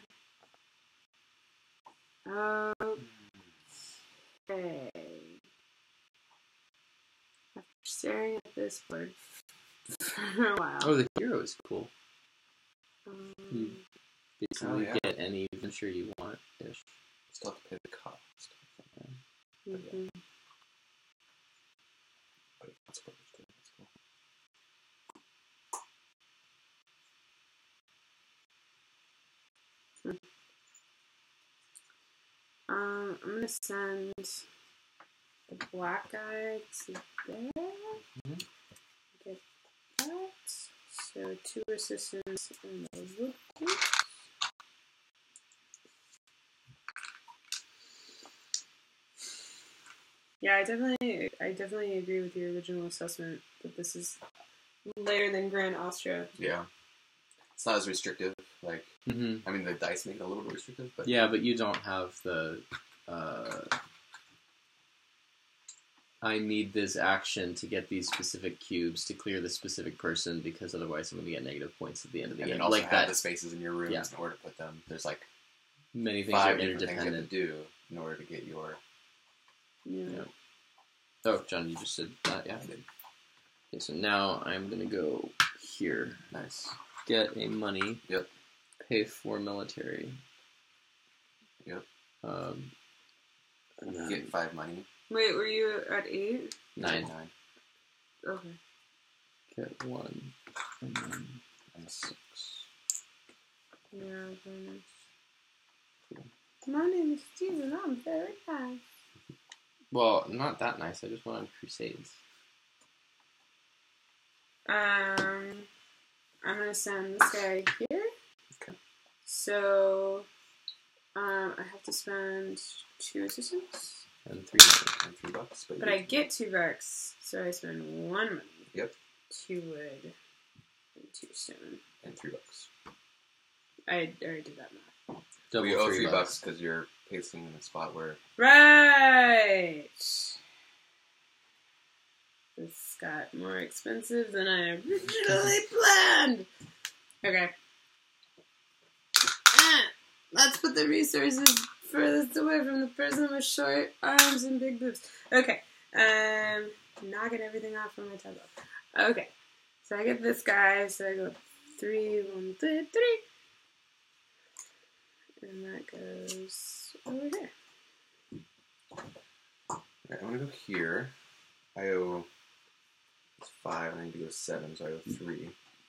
Okay. After staring at this board for a while. Oh, the hero is cool. Um, You basically Oh, yeah. get any adventure you want ish. Still have to pay the cost. mhm. But that's what it's doing. That's cool. Um, I'm gonna send the black guy to there. Mhm. Get that. So two resistance and the wood piece. Yeah, I definitely, I definitely agree with your original assessment that this is later than Grand Austria. Yeah. It's not as restrictive. Like, Mm-hmm. I mean, the dice make it a little bit restrictive, but Yeah, but you don't have the. Uh, I need this action to get these specific cubes to clear this specific person because otherwise I'm going to get negative points at the end of the and game. then also Like have that. the spaces in your rooms Yeah. in order to put them. There's like Many things five are different things you have to interdependent. do in order to get your. Yeah. Yeah. Oh, John, you just said that, yeah? I did. Okay, so now I'm going to go here. Nice. Get a money. Yep. Pay for military. Yep. Um, and then Get five money. Wait, were you at eight? nine. Nine. Okay. Get one. And then And six. Yeah, very nice. My name is Steven. I'm very nice. well, not that nice. I just went on crusades. Um, I'm gonna send this guy here. Okay. So, um, I have to spend two assistants, And three money. And three bucks. But, but I get two bucks, so I spend one money. Yep. Two wood and two stone. And three bucks. I already did that math. Double we owe three three bucks. bucks because you're pasting in a spot where. Right. This got more expensive than I originally planned. Okay. Ah, let's put the resources furthest away from the person with short arms and big boobs. Okay. Um, knocking everything off from my tableau. Okay. So I get this guy. So I go three, one, three, three. And that goes over here. Alright, I'm gonna go here. I owe it's five. I need to go seven, so I owe three.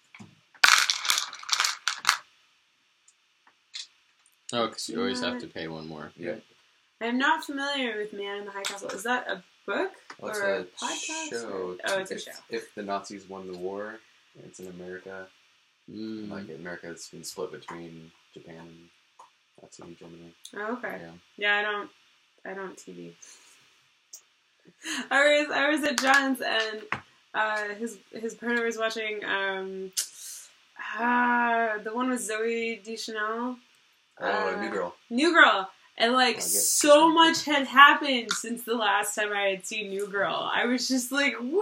Oh, because you always have to pay one more. Yeah. I am not familiar with Man in the High Castle. Is that a book Well, it's or a, a podcast? show. or- Oh, it's a if, show. If the Nazis won the war, it's in America. Mm. Like America's been split between Japan and Nazi Germany. Oh, okay. Yeah. Yeah, I don't. I don't T V. I was I was at John's and uh, his his partner was watching um, ah, the one with Zoe Deschanel. Oh, Uh, New Girl. New Girl. And like I'll get so distracted. much had happened since the last time I had seen New Girl. I was just like, whoa!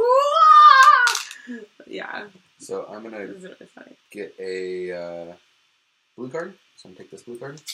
Yeah, So I'm gonna it was really funny. get a uh, blue card. So I'm gonna take this blue card.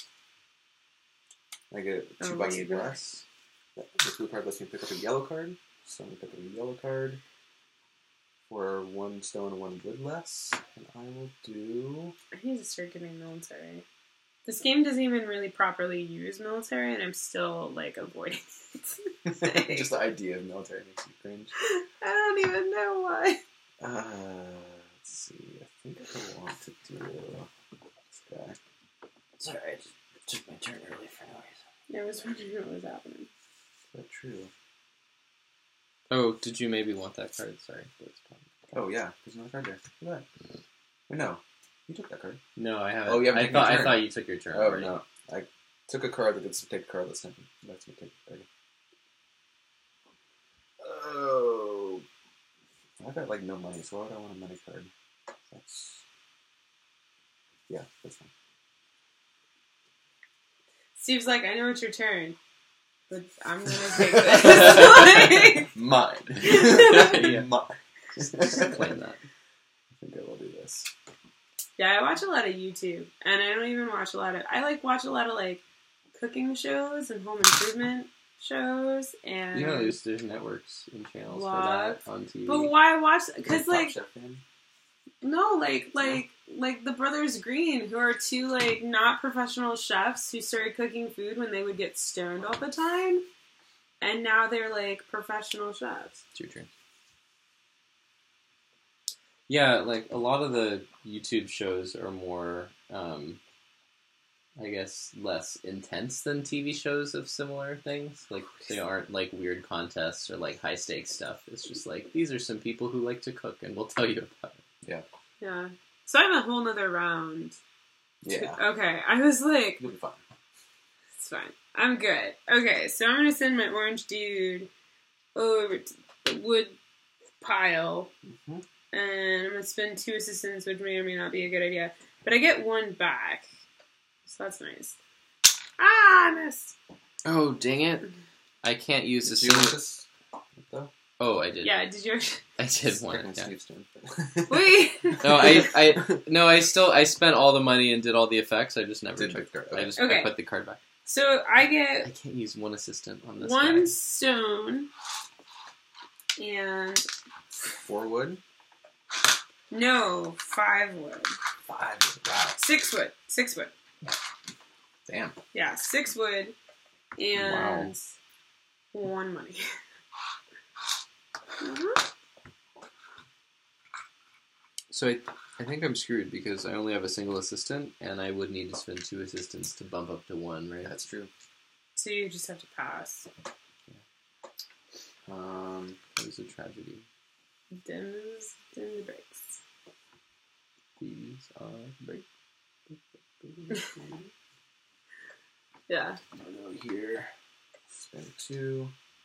I get two Oh, bucks you go. less. This blue card lets me pick up a yellow card. So I'm gonna pick up a yellow card for one stone and one wood less. And I will do. I need to start getting military. This game doesn't even really properly use military, and I'm still like avoiding it. Just the idea of military makes me cringe. I don't even know why. Uh, let's see. I think I want to do this guy. Sorry, I just took my turn early for no reason. I was wondering what was happening. Is that true? Oh, did you maybe want that card? Sorry. Oh, yeah. There's another card there. Look at that. Wait, no. You took that card. No, I haven't. Oh, you haven't I taken thought your I turn. thought you took your turn Oh, already. no. I took a card that didn't take a card this time. That's me take a card. Oh. I've got, like, no money, so why would I want a money card? That's... Yeah, that's fine. Steve's like, I know it's your turn, but I'm gonna take this. Mine. Yeah. Mine. Just, just claim that. I think I will do this. Yeah, I watch a lot of YouTube, and I don't even watch a lot of. I like watch a lot of like cooking shows and home improvement shows, and You know, there's, there's networks and channels Vlogs. for that on T V. but why watch? Because Like, like Top Chef fan? no, like like like the Brothers Green, who are two like not professional chefs who started cooking food when they would get stoned all the time, and now they're like professional chefs. It's your turn. Yeah, like a lot of the YouTube shows are more, um, I guess, less intense than T V shows of similar things. Like, they aren't like weird contests or like high stakes stuff. It's just like, these are some people who like to cook and we'll tell you about it. Yeah. So I have a whole nother round. Yeah. Okay, I was like, You'll be fine. it's fine. I'm good. Okay, so I'm gonna send my orange dude over to the wood pile. Mm-hmm. And I'm going to spend two assistants, which may or may not be a good idea. But I get one back. So that's nice. Ah, I missed. Oh, dang it. I can't use Did the you want single... this? Though? Oh, I did. Yeah, did you... I did want Second it, yeah. Steve's turn. Wait! No, I, I, no, I still, I spent all the money and did all the effects. I just never Didn't took, pick the card. I Okay. just, Okay. I put the card back. So I I get can't use one assistant on this one guy. stone and... Four wood? No, five wood. Five wood. Wow. Six wood. Six wood. Damn. Yeah, six wood and one money. Mhm. So I, I think I'm screwed because I only have a single assistant, and I would need to spend two assistants to bump up to one, right? That's true. So you just have to pass. Um, That was a tragedy. Dims, dim the brakes. These are break. Yeah. I'm gonna go here. Spend two.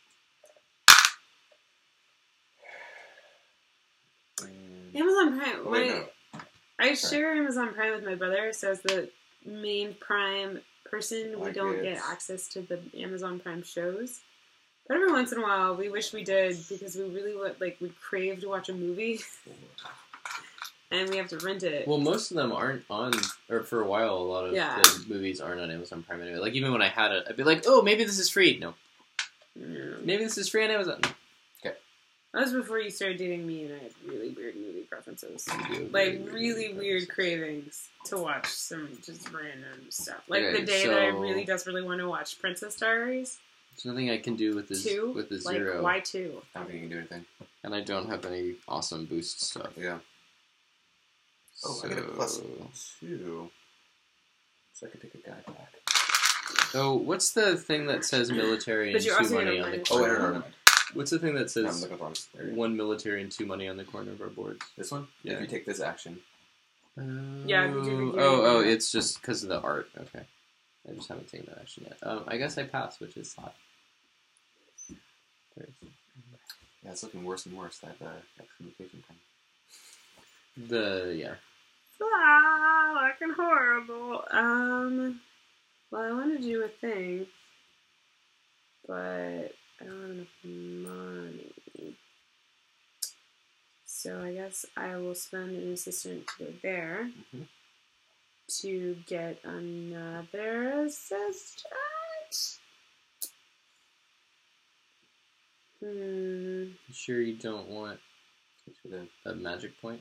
And... Amazon Prime. Oh, wait, my, no. I Sorry. share Amazon Prime with my brother, so as the main Prime person, we I don't get- get access to the Amazon Prime shows. But every once in a while, we wish we did because we really would, like, we crave to watch a movie, and we have to rent it. Well, most of them aren't on, or for a while, a lot of Yeah. the movies aren't on Amazon Prime anyway. Like, even when I had it, I'd be like, oh, maybe this is free. No. Yeah. Maybe this is free on Amazon. That was before you started dating me, and I had really weird movie preferences. You do Like, very really weird weird preferences. cravings to watch some just random stuff. Like Okay, the day that I so- really desperately want to watch Princess Diaries. There's nothing I can do with this Two? with the Like, zero, why two? I don't think you can do anything. and I don't have any awesome boost stuff. Yeah. Oh, so, I get a plus two. So I can take a guy back. oh, what's the thing that says military But and you're two also money gonna on the minus Oh, wait, corner? no, no, no, no. What's the thing that I'm says looking for this. There you go. one military and two money on the corner of our boards? This one? Yeah. If you take this action. Yeah, if you do the Oh, oh, game. it's just because of the art. Okay. I just haven't taken that action yet. Um, I guess I passed, which is hot. There's Yeah, it's looking worse and worse, that uh, exclamation thing. the, yeah. Ah, fucking horrible. Um, well, I want to do a thing, but I don't have enough money. So I guess I will spend an assistant to go there Mhm. to get another assistant. Hmm. You sure you don't want Which would have a magic point?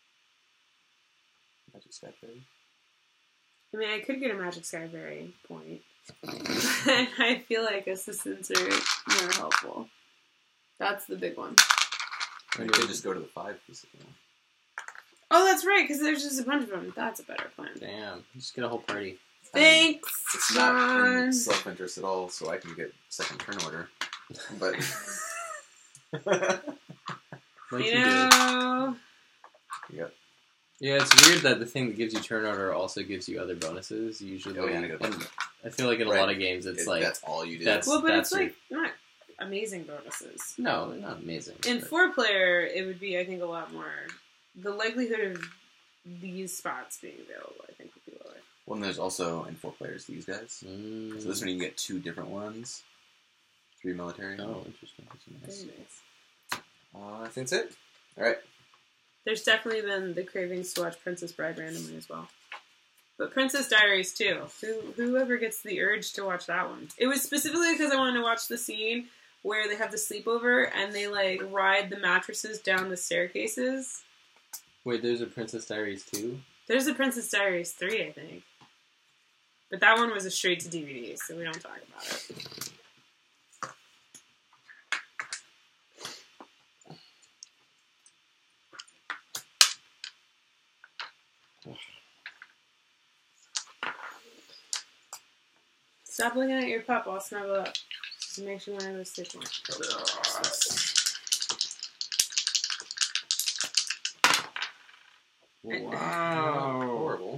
magic step there. I mean, I could get a Magic Skyberry point. And I feel like assistants are more helpful. That's the big one. Or you could just go to the five piece if you want. Oh, that's right, because there's just a bunch of them. That's a better plan. Damn. Just get a whole party. Thanks, It's not John. in self-interest at all, so I can get second turn order. But Like you you do. know. Yep. Yeah, it's weird that the thing that gives you turn order also gives you other bonuses. Usually, Oh, yeah, I got and I feel like in a Right. lot of games, it's It- like that's all you do. that's- Well, but it's your- like not amazing bonuses. no, they're not amazing. In but- four player, it would be, I think, a lot more. The likelihood of these spots being available, I think, would be lower. Well, and there's also in four players these guys. Mm. So this one you can get two different ones. Three military. Oh, interesting. That's Very nice. nice. Uh, I think that's it. All right. There's definitely been the cravings to watch Princess Bride randomly as well. But Princess Diaries too. Who whoever gets the urge to watch that one. It was specifically because I wanted to watch the scene where they have the sleepover and they like ride the mattresses down the staircases. Wait, there's a Princess Diaries two? There's a Princess Diaries three, I think. But that one was a straight to D V D, so we don't talk about it. Stop looking at your pup, I'll snuggle up. Just makes you want to go stitching. Wow. Horrible.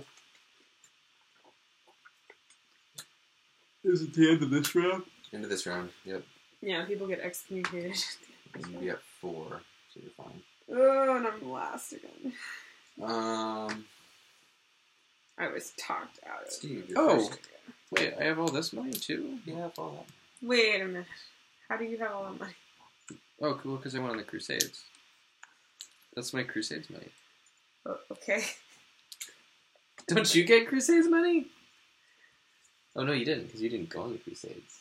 Is it the end of this round? Into this round. Yep. Yeah, people get excommunicated. And you get four, so you're fine. Oh, and I'm last again. Um, I was talked out of it. Steve, you're Oh. first. Wait, I have all this money too? You have all that. Wait a minute. How do you have all that money? Oh, cool, because I went on the Crusades. That's my Crusades money. Oh, okay. Don't you get Crusades money? Oh, no, you didn't, because you didn't go on the Crusades.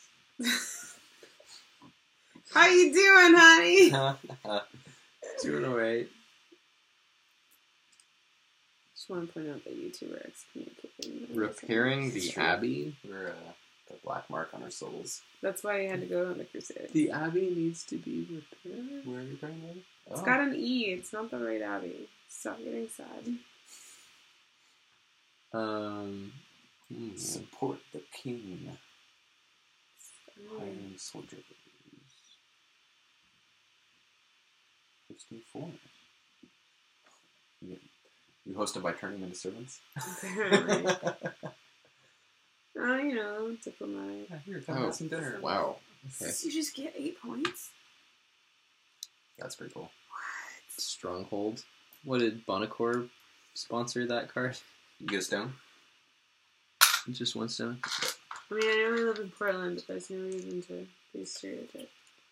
How you doing, honey? Doing alright. Just want to point out that you two were excommunicated. Repairing the Sure. Abbey? We're uh, got a black mark on our souls. That's why you had to go on the Crusade. The Abbey needs to be repaired? Where are you going, Daddy? It's got an E. It's not the right Abbey. Stop getting sad. Um... hmm. Support the king. Mm. Iron soldiers. sixty-four. You, you hosted by turning into servants? Apparently. Oh, you know, diplomatic. Yeah, here, come Oh, have some dinner. Wow. Okay. You just get eight points? That's pretty cool. What? Stronghold. What did Bonacore sponsor that card? You get a stone? Just one stone? I mean, I know we live in Portland, but there's no reason to be stereotyped.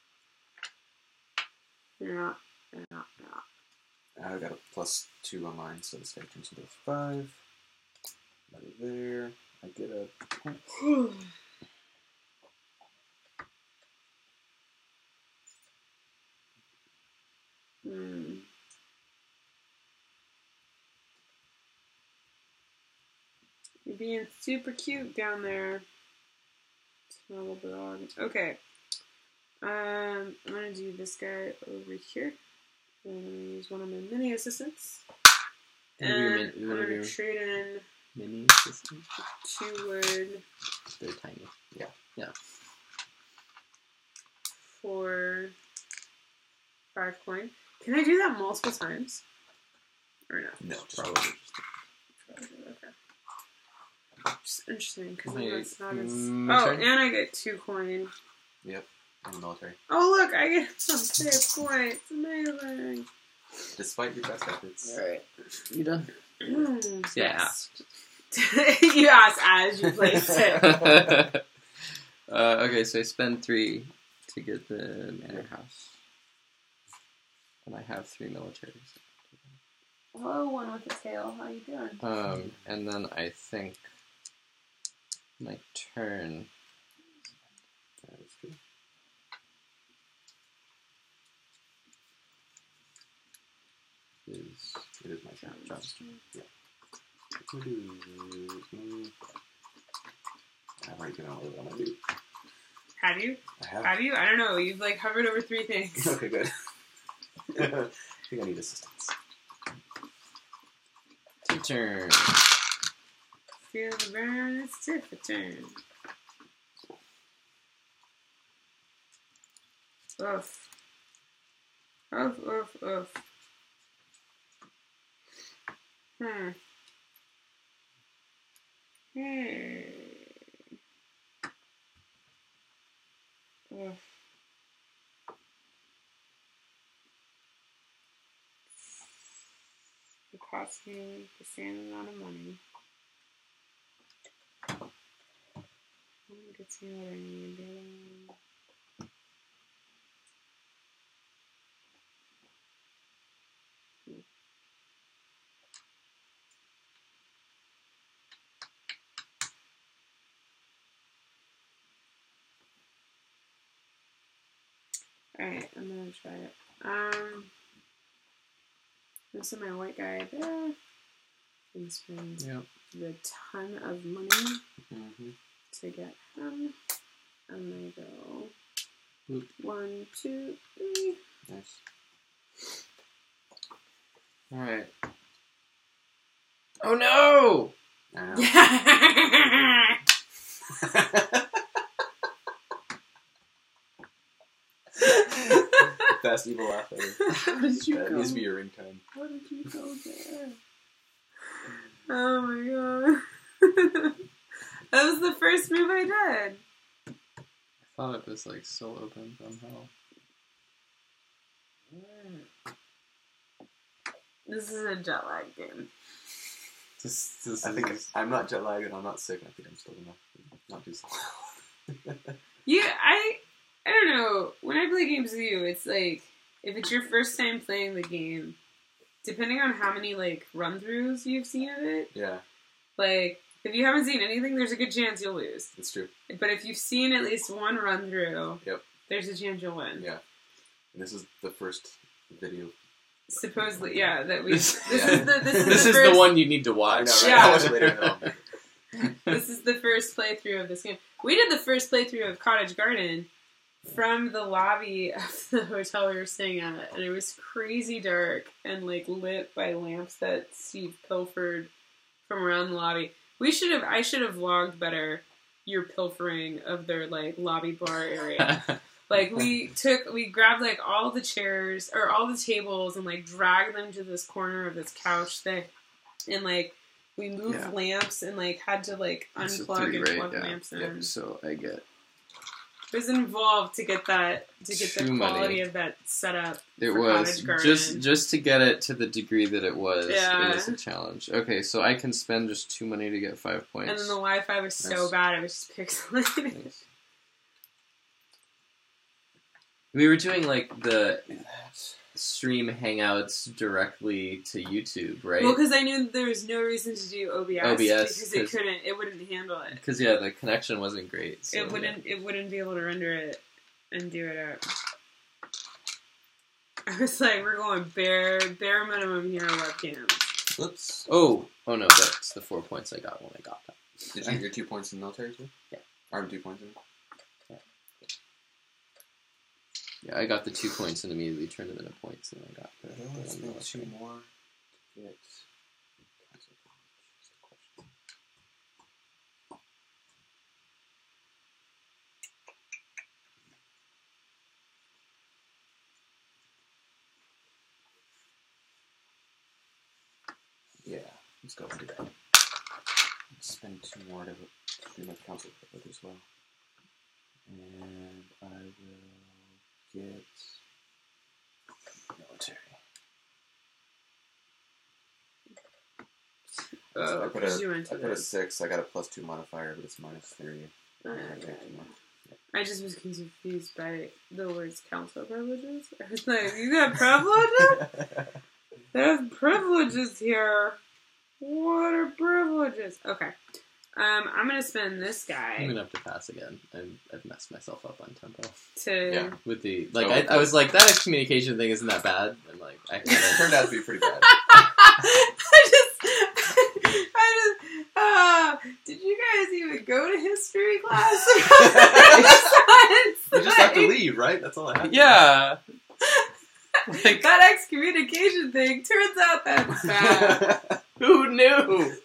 You're not. You're not. You're not. I got a plus two on mine, so this guy turns into a five. Right there. I get a point. Hmm. You're being super cute down there. Small dog. Okay. Um, I'm gonna do this guy over here. I'm gonna use one of my mini assistants. One of your And min- I'm one of gonna your- trade in Mini assistant? two wood They're tiny. for five coin. Can I do that multiple times? Or no? No, Probably just Okay. Just interesting because Wait, that's not as. mm, Oh, turn? and I get two coin. Yep. I'm the military. Oh look, I get some save points. Amazing. Despite your best efforts. Alright. You done? Mm, Yeah. yes. You asked as you placed it. uh, okay, so I spend three to get the manor house. And I have three militaries. Hello, one with a tail. How you doing? Um, and then I think my turn That is true. is It is my turn. John's turn. Mm. I've already been all over what I'm gonna do. Have you? I have. Have you? I don't know. You've like hovered over three things. Okay, good. I think I need assistance. Your turn. Feel the burn. It's Tiff's turn. Oof. Oof, oof, oof. Hmm. Hmm. Oof. It cost me the same amount of money. Let's see what I need. Alright, I'm gonna try it. Um, this is my white guy there. And spend Yep. the ton of money Mm-hmm. to get him. And I go Oop. one, two, three. Nice. Alright. Oh no! I know. Best evil laugh ever. How did you That go? needs to be your ringtone. How did you go there? Oh my god. That was the first move I did. I thought it was like still open somehow. This is a jet lag game. This, this I think is... I'm not jet lagged and I'm not sick. I think I'm still gonna not do so well. Yeah, I I don't know. When I play games with you, it's like if it's your first time playing the game, depending on how many like run throughs you've seen of it, Yeah, like if you haven't seen anything, there's a good chance you'll lose. it's true. But if you've seen at least one run through, Yep. there's a chance you'll win. Yeah, and this is the first video. Supposedly, yeah. That we. This- This, yeah. is the this is This the is first, the one you need to I watch. know, right? Yeah. I'll watch it later in the film. This is the first playthrough of this game. We did the first playthrough of Cottage Garden from the lobby of the hotel we were staying at, and it was crazy dark and like lit by lamps that Steve pilfered from around the lobby. We should have. I should have vlogged better your pilfering of their like lobby bar area. Like we took, we grabbed like all the chairs or all the tables and like dragged them to this corner of this couch thing, and like we moved Yeah. lamps and like had to like It's a unplug three, and right? plug Yeah. lamps in. Yep, so I get... It was involved to get that to get the Too quality many. of that setup. It for was. Cottage Garden. Just just to get it to the degree that it was, Yeah. it was a challenge. Okay, so I can spend just two money to get five points. And then the Wi-Fi was so Nice. bad it was just pixelated. Nice. We were doing like the stream hangouts directly to YouTube, right? Well, because I knew there was no reason to do O B S, O B S, because it 'cause- couldn't, it wouldn't handle it. Because yeah, the connection wasn't great. So, it wouldn't, it wouldn't be able to render it and do it out. I was like, we're going bare, bare minimum here webcams. Oops. Yeah. Oh, oh no, that's the four points I got when I got that. Did you get your two points in the military too? Yeah. Armed two points in. Yeah, I got the two points and immediately turned them into points, and I got the. the Let's one make military. two more. Get. Yeah, let's go and do that. Let's spend two more to do my council with as well. And I will get military. Oh, I put a, you went to I put a this. six. I got a plus two modifier, but it's minus three. Oh, I okay. take two more. I just was confused by the words council privileges. I was like, you got privileges? There's privileges here. What are privileges? Okay. Um, I'm gonna spend this I'm guy gonna have to pass again. I'm, I've messed myself up on tempo to. Yeah. with the like. Oh, I, okay. I was like, that excommunication thing isn't that bad, and like I It kinda, turned out to be pretty bad. I just, I just, uh, did you guys even go to history class? You just have to leave, right? That's all I have. yeah. Like, That excommunication thing turns out that's bad. who knew?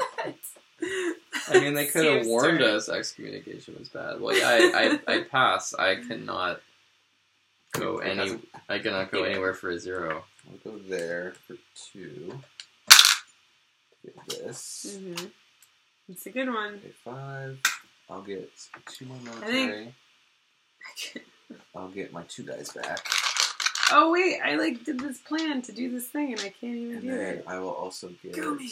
I mean, they could have Seems warned terrible. us excommunication was bad. Well, yeah, I, I, I pass. I cannot. go Okay, any. that's I cannot go Yeah. anywhere for a zero. I'll go there for two. Get this. Mm-hmm. It's a good one. Okay, five. I'll get two more think- military. I'll get my two guys back. Oh wait, I like did this plan to do this thing and I can't even And do then it. I will also get... Go me.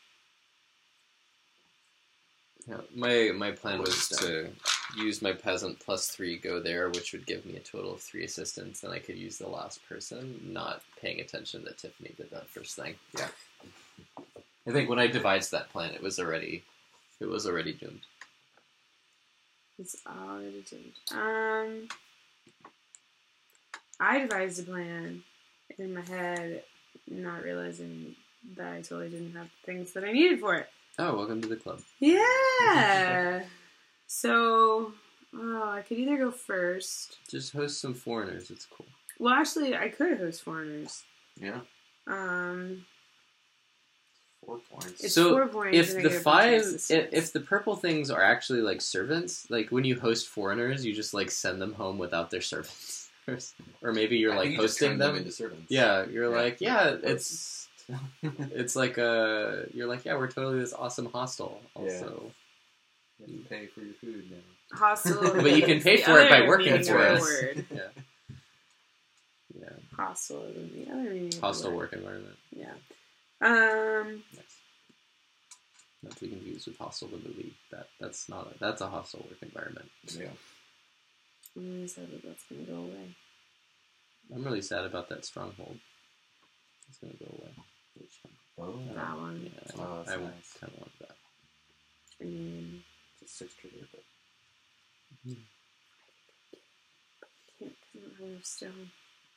Yeah, my my plan was to use my peasant plus three, go there, which would give me a total of three assistants, and I could use the last person, not paying attention that Tiffany did that first thing. Yeah. I think when I devised that plan, it was already, it was already doomed. It's already changed. Um, I devised a plan in my head, not realizing that I totally didn't have the things that I needed for it. Oh, welcome to the club. Yeah. So, oh, I could either go first. Just host some foreigners. It's cool. Well, actually, I could host foreigners. Yeah. Um, Four points. It's so four points if and I the get a bunch of five, if, assistants. if the purple things are actually like servants, like when you host foreigners, you just like send them home without their servants, or maybe you're I like think you just hosting turn them. into servants. Yeah, you're Yeah. like, yeah, it's it's like a, you're like, yeah, we're totally this awesome hostel. Also, You have to pay for your food now. hostile. But you can is pay the for it by other working meaning for of the us. word. yeah, yeah, Hostile is the other meaning. of the hostile word. work environment. Yeah. Um. Nice. Not to be confused with Hostel the movie. That that's not a, that's a hostile work environment. Yeah. I'm really sad that that's gonna go away. I'm really sad about that stronghold. It's gonna go away. Which one? Oh, That one. Yeah, Oh, I, that's I nice. kind of want that. I mean, it's a six trigger, but I can't because I don't have enough stone.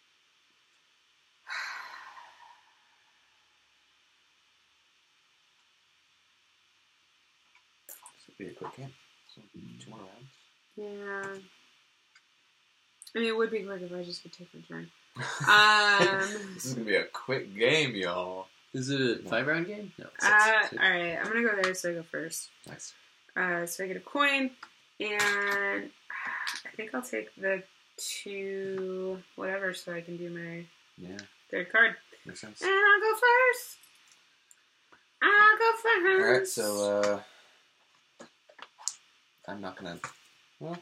this would be a quick game. So two more rounds. Yeah. I mean, it would be quick if I just could take my turn. Um. This is gonna be a quick game, y'all. Is it a five round game? No. Six, Uh, six. all right, I'm gonna go there, so I go first. Nice. Uh, so I get a coin, and I think I'll take the two whatever, so I can do my Yeah, third card. makes sense. And I'll go first. I'll go first. All right, so uh, I'm not gonna. Well,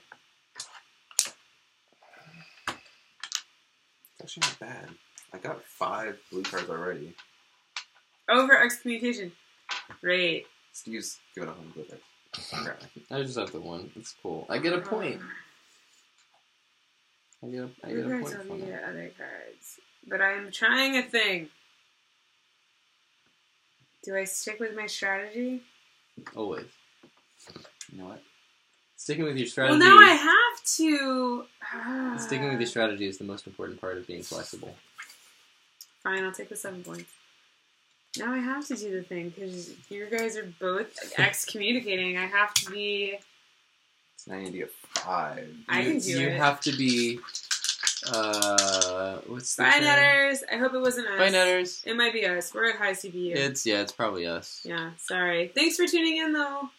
it's actually not bad. I got five blue cards already. Over excommunication. Great. Steve's giving up on blue cards. Apparently. I just have the one. It's cool. I get a point. I get a, I Blue get a cards point don't from need that. other cards. But I'm trying a thing. Do I stick with my strategy? Always. You know what? Sticking with your strategy. Well, now I have to. Sticking with your strategy is the most important part of being flexible. Fine, I'll take the seven points. Now I have to do the thing because you guys are both excommunicating. I have to be. So now you need to get five. I you, can do you it. have to be. Uh, what's the Bye, term? Netters. I hope it wasn't us. Bye, Netters. It might be us. We're at high C P U. It's yeah, it's probably us. Yeah, sorry. Thanks for tuning in, though.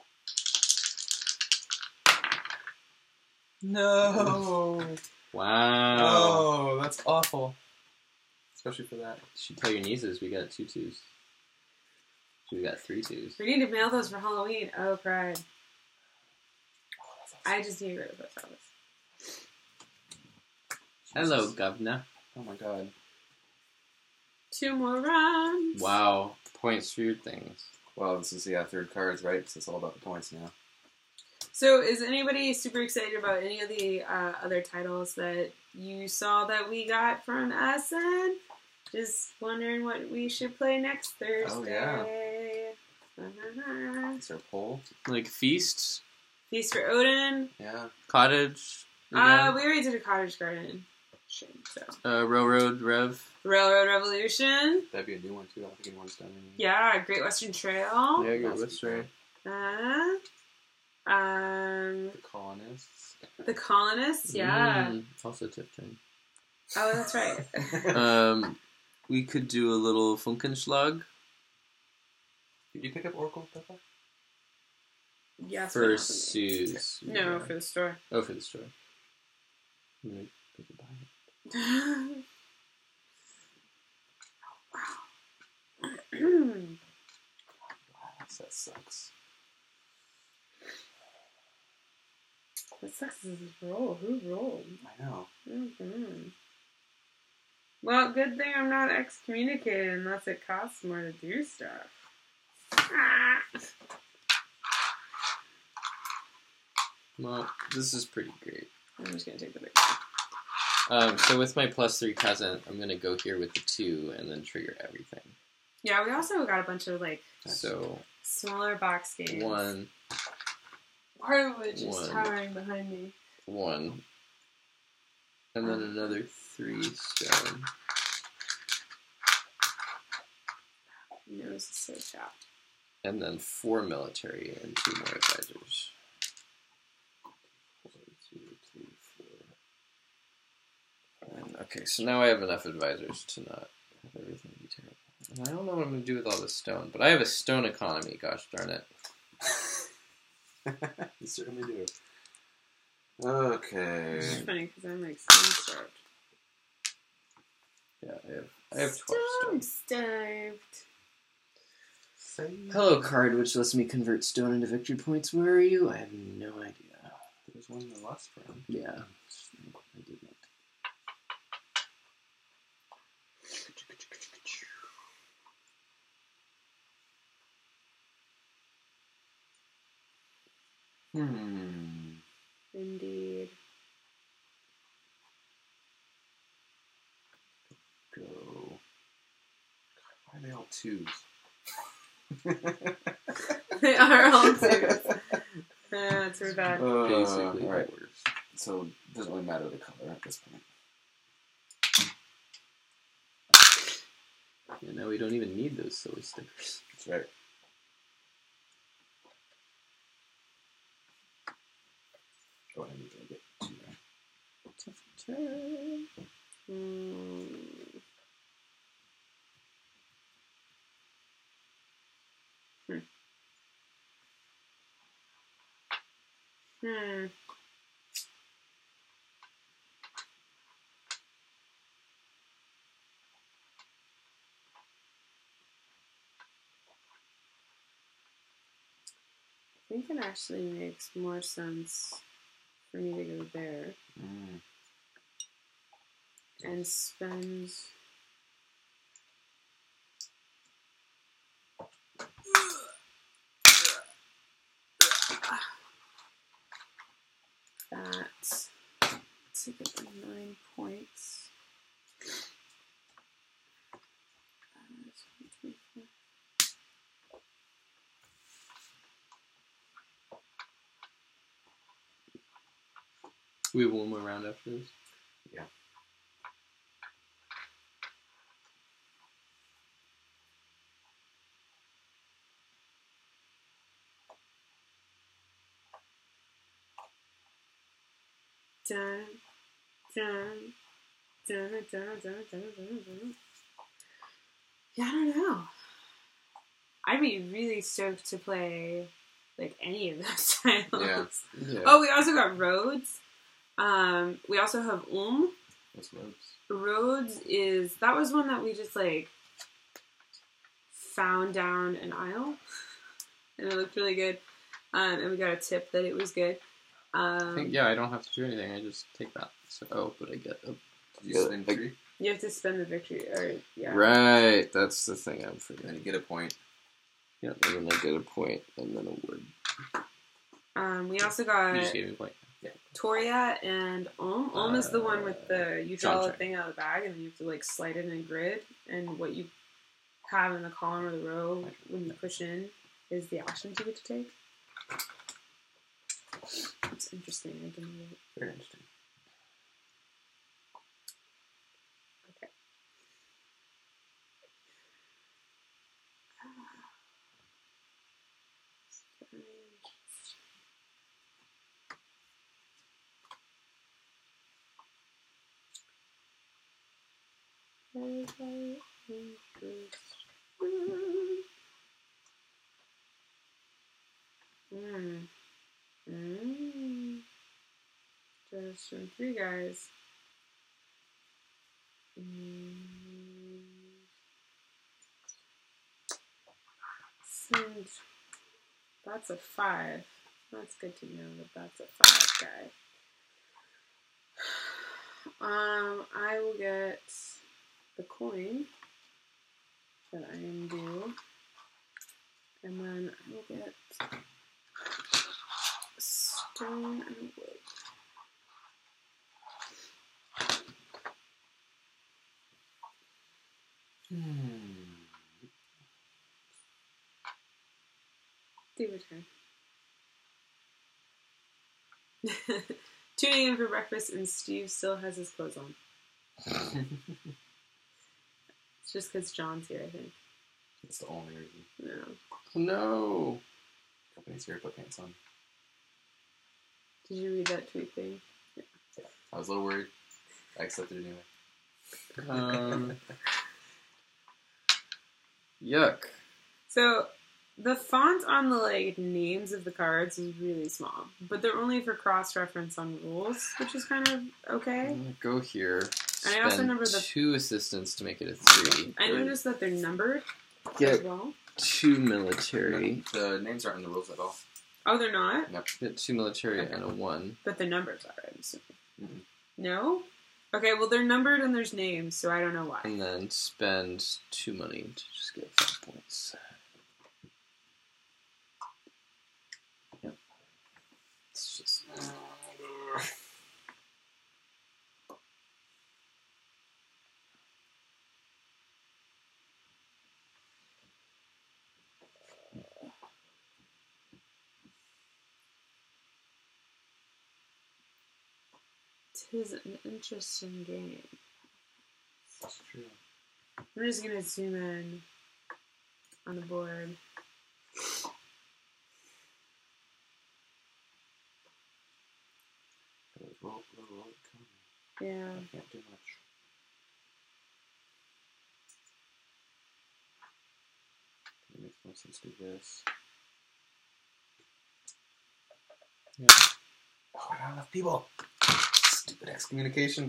No. Wow. Oh, that's awful. Especially for that. You should tell your nieces we got two twos. So we got three twos. We need to mail those for Halloween. Oh, pride. Oh, that's awesome. I just need to go to the post office. Hello, Jesus. governor. Oh my god. Two more rounds. Wow. Points for your things. Well, this is, yeah, third cards, right? So it's all about the points now. So, is anybody super excited about any of the uh, other titles that you saw that we got from S N? Just wondering what we should play next Thursday. yeah. Is there a poll? Like feasts, Feast for Odin. Yeah. cottage, Uh, we already did a Cottage Garden. So. uh, railroad rev. Railroad Revolution. That'd be a new one, too. I don't think anyone's done any. Yeah, Great Western Trail. Yeah, good Awesome. mystery. Uh, um, The Colonists. The Colonists. Yeah. Mm, also tip turn. Oh, that's right. Um, we could do a little Funkenschlag Did you pick up Oracle Peppa? yes. for but not me. Suze. No, for the store. Oh, for the store. I'm gonna pick a buy it. That sucks. What sucks is this roll. Who rolled? I know. Mm-hmm. Well, good thing I'm not excommunicated unless it costs more to do stuff. Ah. Well, this is pretty great. I'm just gonna take the big Um, so with my plus three present, I'm gonna go here with the two and then trigger everything. Yeah, we also got a bunch of like So smaller box games. one, Part of which is one. towering behind me. one, and then another three stone. My nose is so chapped. And then four military and two more advisors. One, two, three, four. And, okay, so now I have enough advisors to not have everything be terrible. And I don't know what I'm going to do with all this stone, but I have a stone economy, gosh darn it. You certainly do. Okay. It's funny because I'm like stone starved. Yeah, I have, I have twelve Stone stone. starved. Hello, card, which lets me convert stone into victory points. Where are you? I have no idea. There was one in the last round. Yeah, I did not. Hmm. Indeed. Go. Why are they all twos? They are all twos. That's really bad. Uh, Basically, all right. the worst. So it doesn't really matter the color at this point. Yeah, now we don't even need those silly stickers. That's right. Oh, I need to get two there. Mm. Hmm. Hmm. I think it actually makes more sense for me to go there Mm. and spend that to get the nine points. We have one more round after this. Yeah. Dun, dun, dun, dun, dun, dun, dun, dun. Yeah, I don't know. I'd be really stoked to play like any of those titles. Yeah. Yeah. Oh, we also got Rhodes. Um, we also have Um. What's Rhodes? Rhodes is that was one that we just like found down an aisle, and it looked really good. Um, and we got a tip that it was good. Um, I think, yeah, I don't have to do anything. I just take that. So, oh, but I get a... Did you Yeah, spend like- three? You have to spend the victory, or yeah. Right, that's the thing I'm And forgetting. then you get a point. Yeah, and then I get a point, and then a word. Um, we also You got just gave me a point. Toria and Om. Om is the one with the you draw John a check. thing out of the bag and then you have to like slide it in a grid, and what you have in the column or the row when you push in is the actions you get to take. It's interesting. I can do it. Very interesting. Okay. Mm. Mm. Just from three guys. Mm. Send. That's a five. That's good to know that that's a five guy. Um, I will get the coin that I am due, and then I will get stone and wood. Hmm. Do your turn. Tuning in for breakfast, and Steve still has his clothes on. It's just because John's here, I think. That's the only reason. No. No. Company's here, put pants on. Did you read that tweet thing? Yeah. I was a little worried. I accepted it anyway. Um, yuck. So, the font on the like names of the cards is really small, but they're only for cross-reference on rules, which is kind of okay. I'm gonna go here. And I also spend number the- two assistants to make it a three. I noticed that they're numbered as Get well. two military. The names aren't in the rules at all. Oh, they're not? Nope. Get two military Okay. and a one. But the numbers are, I'm assuming. Mm-mm. No? Okay, well, they're numbered and there's names, so I don't know why. And then spend two money to just get five points. Yep. It's just. Tis an interesting game. That's true. I'm just gonna zoom in on the board. Roll, roll, roll, come. Yeah. I can't do much. It makes more sense to do this. Yeah. Oh, I don't have enough people. Stupid excommunication.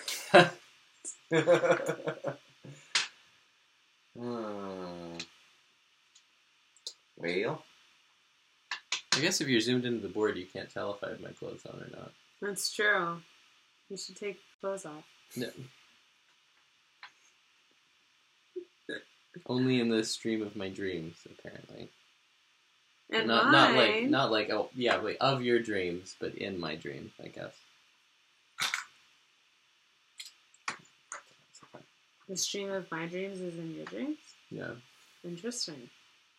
Hmm. Well, I guess if you're zoomed into the board, you can't tell if I have my clothes on or not. That's true. You should take clothes off. No. Only in the stream of my dreams, apparently. And not mine, not like not like oh yeah wait of your dreams, but in my dreams, I guess. the stream of my dreams is in your dreams? Yeah. Interesting.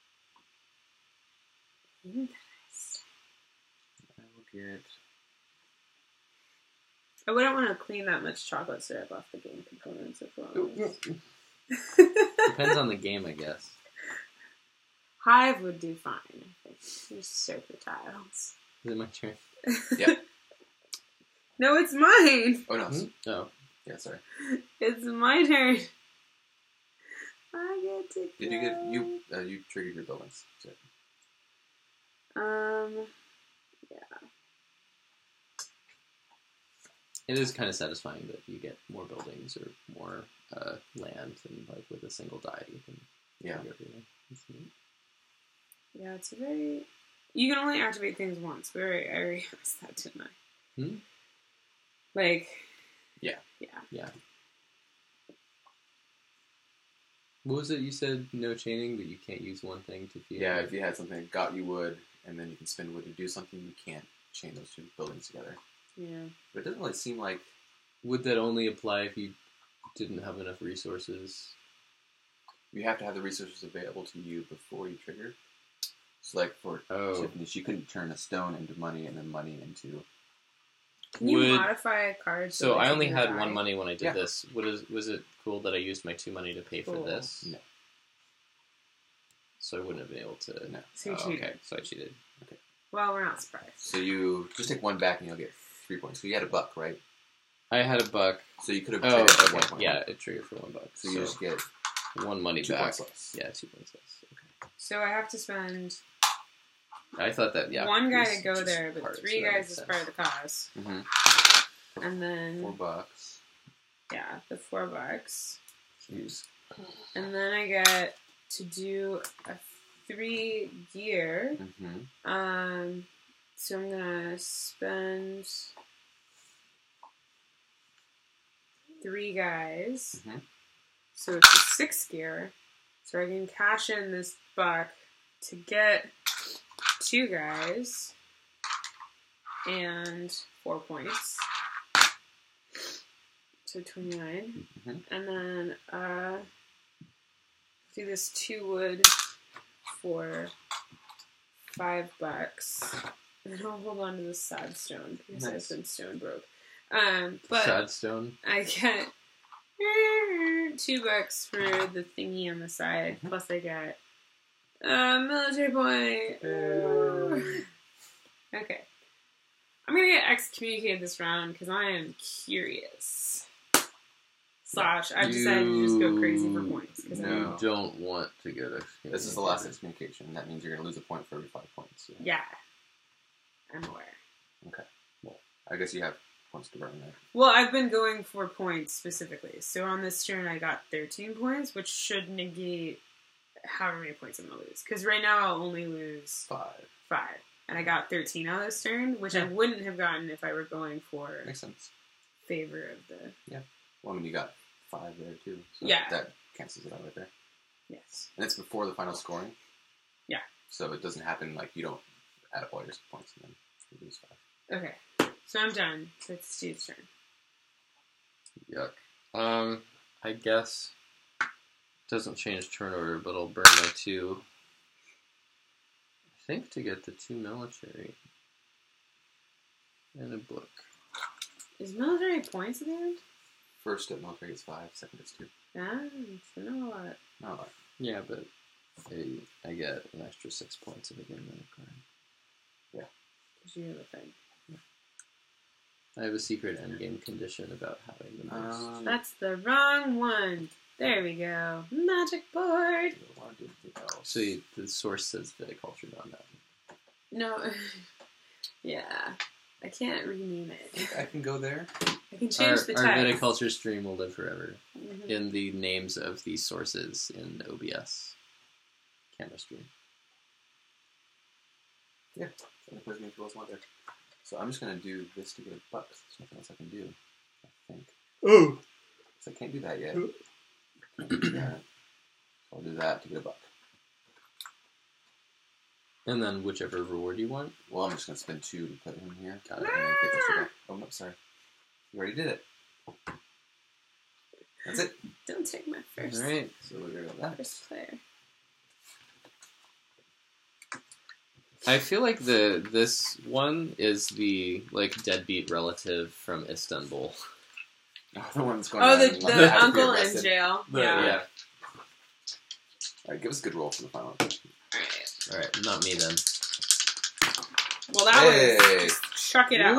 Interesting. I will get. I wouldn't want to clean that much chocolate syrup off the game components if we're honest. Depends on the game, I guess. Hive would do fine, I think. Just soak the tiles. Is it my turn? Yep. No, it's mine! Oh no. Hmm? Oh. Yeah, sorry. It's my turn. I get to Did you get you? Uh, you triggered your buildings. So. Um, yeah. It is kind of satisfying that you get more buildings or more uh, land, and like with a single die, you can Yeah. do everything. It's neat. Yeah, it's a very... You can only activate things once. We already, I already asked that, didn't I? Hmm? Like... Yeah. Yeah. Yeah. What was it you said? No chaining, but you can't use one thing to feed. Yeah, if you had something that got you wood, and then you can spend wood to do something, you can't chain those two buildings together. Yeah. But it doesn't really seem like... Would that only apply if you didn't have enough resources? You have to have the resources available to you before you trigger. So like for Oh. Tiffany, she couldn't turn a stone into money and then money into... Can you Would- modify cards? So that I let only you had die? one money when I did Yeah. this. What is, was it cool that I used my two money to pay Cool. for this? No. So I wouldn't have been able to... No. So you Oh, cheated. okay, so I cheated. Well, we're not surprised. So you just take one back and you'll get three points. So you had a buck, right? I had a buck. So you could have Oh, traded okay. one point. Yeah, it triggered for one buck. So So, you just get one money two back. points less. Yeah, two points less. Okay. So I have to spend I thought that, yeah. one guy it was to go just there, but hard, three so that guys makes as sense. part of the cause. Mm-hmm. And then... Four bucks. Yeah, the four bucks. Jeez. And then I get to do a three gear. Mm-hmm. Um, so I'm gonna spend three guys. Mm-hmm. So it's a six gear. So I can cash in this buck to get two guys and four points. So twenty-nine. Mm-hmm. And then uh, do this two wood for five bucks. And then I'll hold on to this sad stone because Nice. I've been stone broke. Um, but Sad stone. I get two bucks for the thingy on the side. Mm-hmm. Plus I get a military point. Uh, Okay. I'm gonna get excommunicated this round because I am curious. Slash, I've decided to just go crazy for points. Cause No. I'm, You don't want to get excommunicated. This is the last excommunication. That means you're going to lose a point for every five points. Yeah. yeah, I'm aware. Okay. Well, I guess you have points to burn there. Well, I've been going for points specifically. So on this turn, I got thirteen points, which should negate however many points I'm gonna lose. Because right now I'll only lose Five. five, and I got thirteen on this turn, which I wouldn't have gotten if I were going for Makes sense. favor of the. Well, I mean, you got five there, too. So Yeah. That cancels it out right there. Yes. And it's before the final scoring. Yeah. So it doesn't happen like you don't add up all your points and then you lose five. Okay. So I'm done. So it's Steve's turn. Yuck. Um, I guess doesn't change turn order, but I'll burn my two. I think to get the two military and a book. Is military points at the end? First at military is five, second is two. Ah, so not a lot. Not a lot. Yeah, but I, I get an extra six points if I get another card. Because you have a thing. I have a secret endgame condition about having the most. Um, That's the wrong one. There we go. Magic board. you don't want to do anything else. So you, the source says viticulture on that. No. Yeah. I can't rename it. I can go there. I can change Our, the our text. viticulture stream will live forever Mhm. in the names of these sources in O B S camera stream. Yeah. So the quiz makes want there. So I'm just going to do this to get a buck. There's nothing else I can do, I think. Oh. So I can't do that yet. Can't do that. So I'll do that to get a buck. And then whichever reward you want. Well, I'm just going to spend two to put him here. Got And it. then get this back. Oh, no, sorry. You already did it. That's it. Don't take my first, All right. So we're going to go that. first player. I feel like the this one is the like deadbeat relative from Istanbul. Oh, the one that's going Oh, around the, and, like, the has to be uncle in arrested. jail. The- yeah. yeah. All right, give us a good roll for the final. Alright. All right, not me then. Well, that Hey. was chuck it out.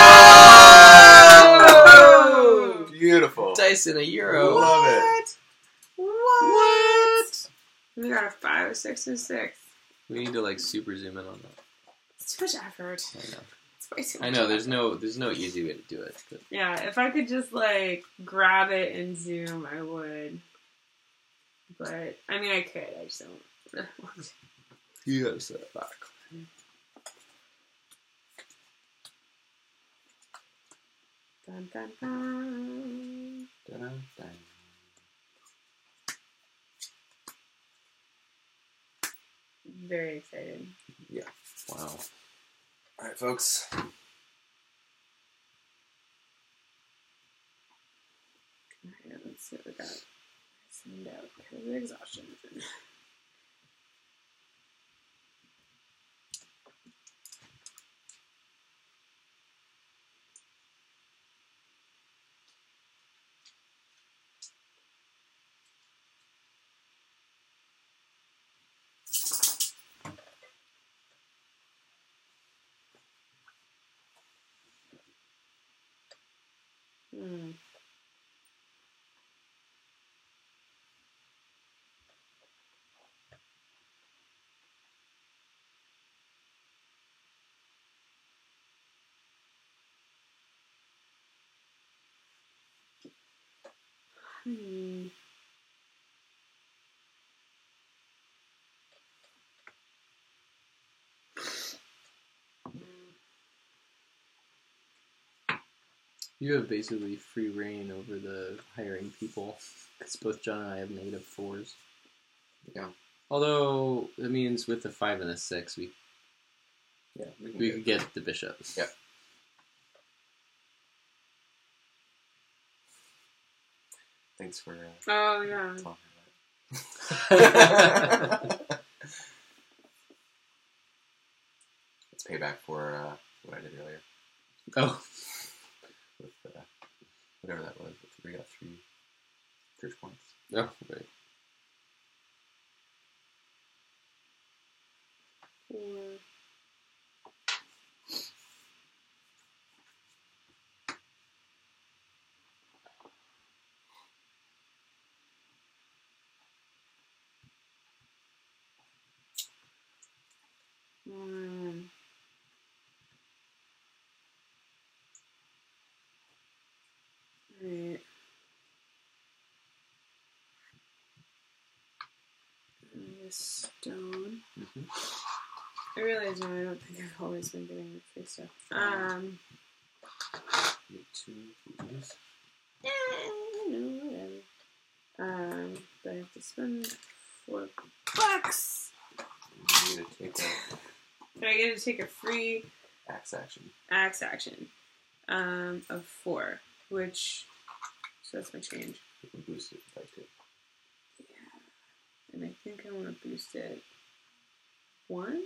Whoa! Whoa! Beautiful. Dice in a euro. Love it. What? We got a five, a six, and a six. We need to like super zoom in on that. It's too much effort. I know. It's way too much I know. There's effort. no there's no easy way to do it. But Yeah, if I could just like grab it and zoom, I would. But I mean, I could. I just don't want to. you gotta set it back. Dun, dun, dun. Dun-dun-dun. Very excited. Wow. All right, folks. Alright, let's see what we got. Send out because of exhaustion. Hmm. Hmm. You have basically free reign over the hiring people, because both John and I have negative fours. Yeah. Although, that means with the five and a six, we Yeah, we, can we get could get the bishop. Yeah. Thanks for uh, Oh, yeah. talking about it. It's payback for uh, what I did earlier. Oh. With uh, whatever that was. We got three church points. Oh, right. Four. Um, right. And this stone. Mm-hmm. I realize now I don't think I've always been getting the free stuff. Um. Get two blues. Eh, no, whatever. Um, but I have to spend four bucks. You need to take a But I get to take a free axe action. axe action um, of four, which, so that's my change. You can boost it if you'd like to. Yeah. And I think I want to boost it one?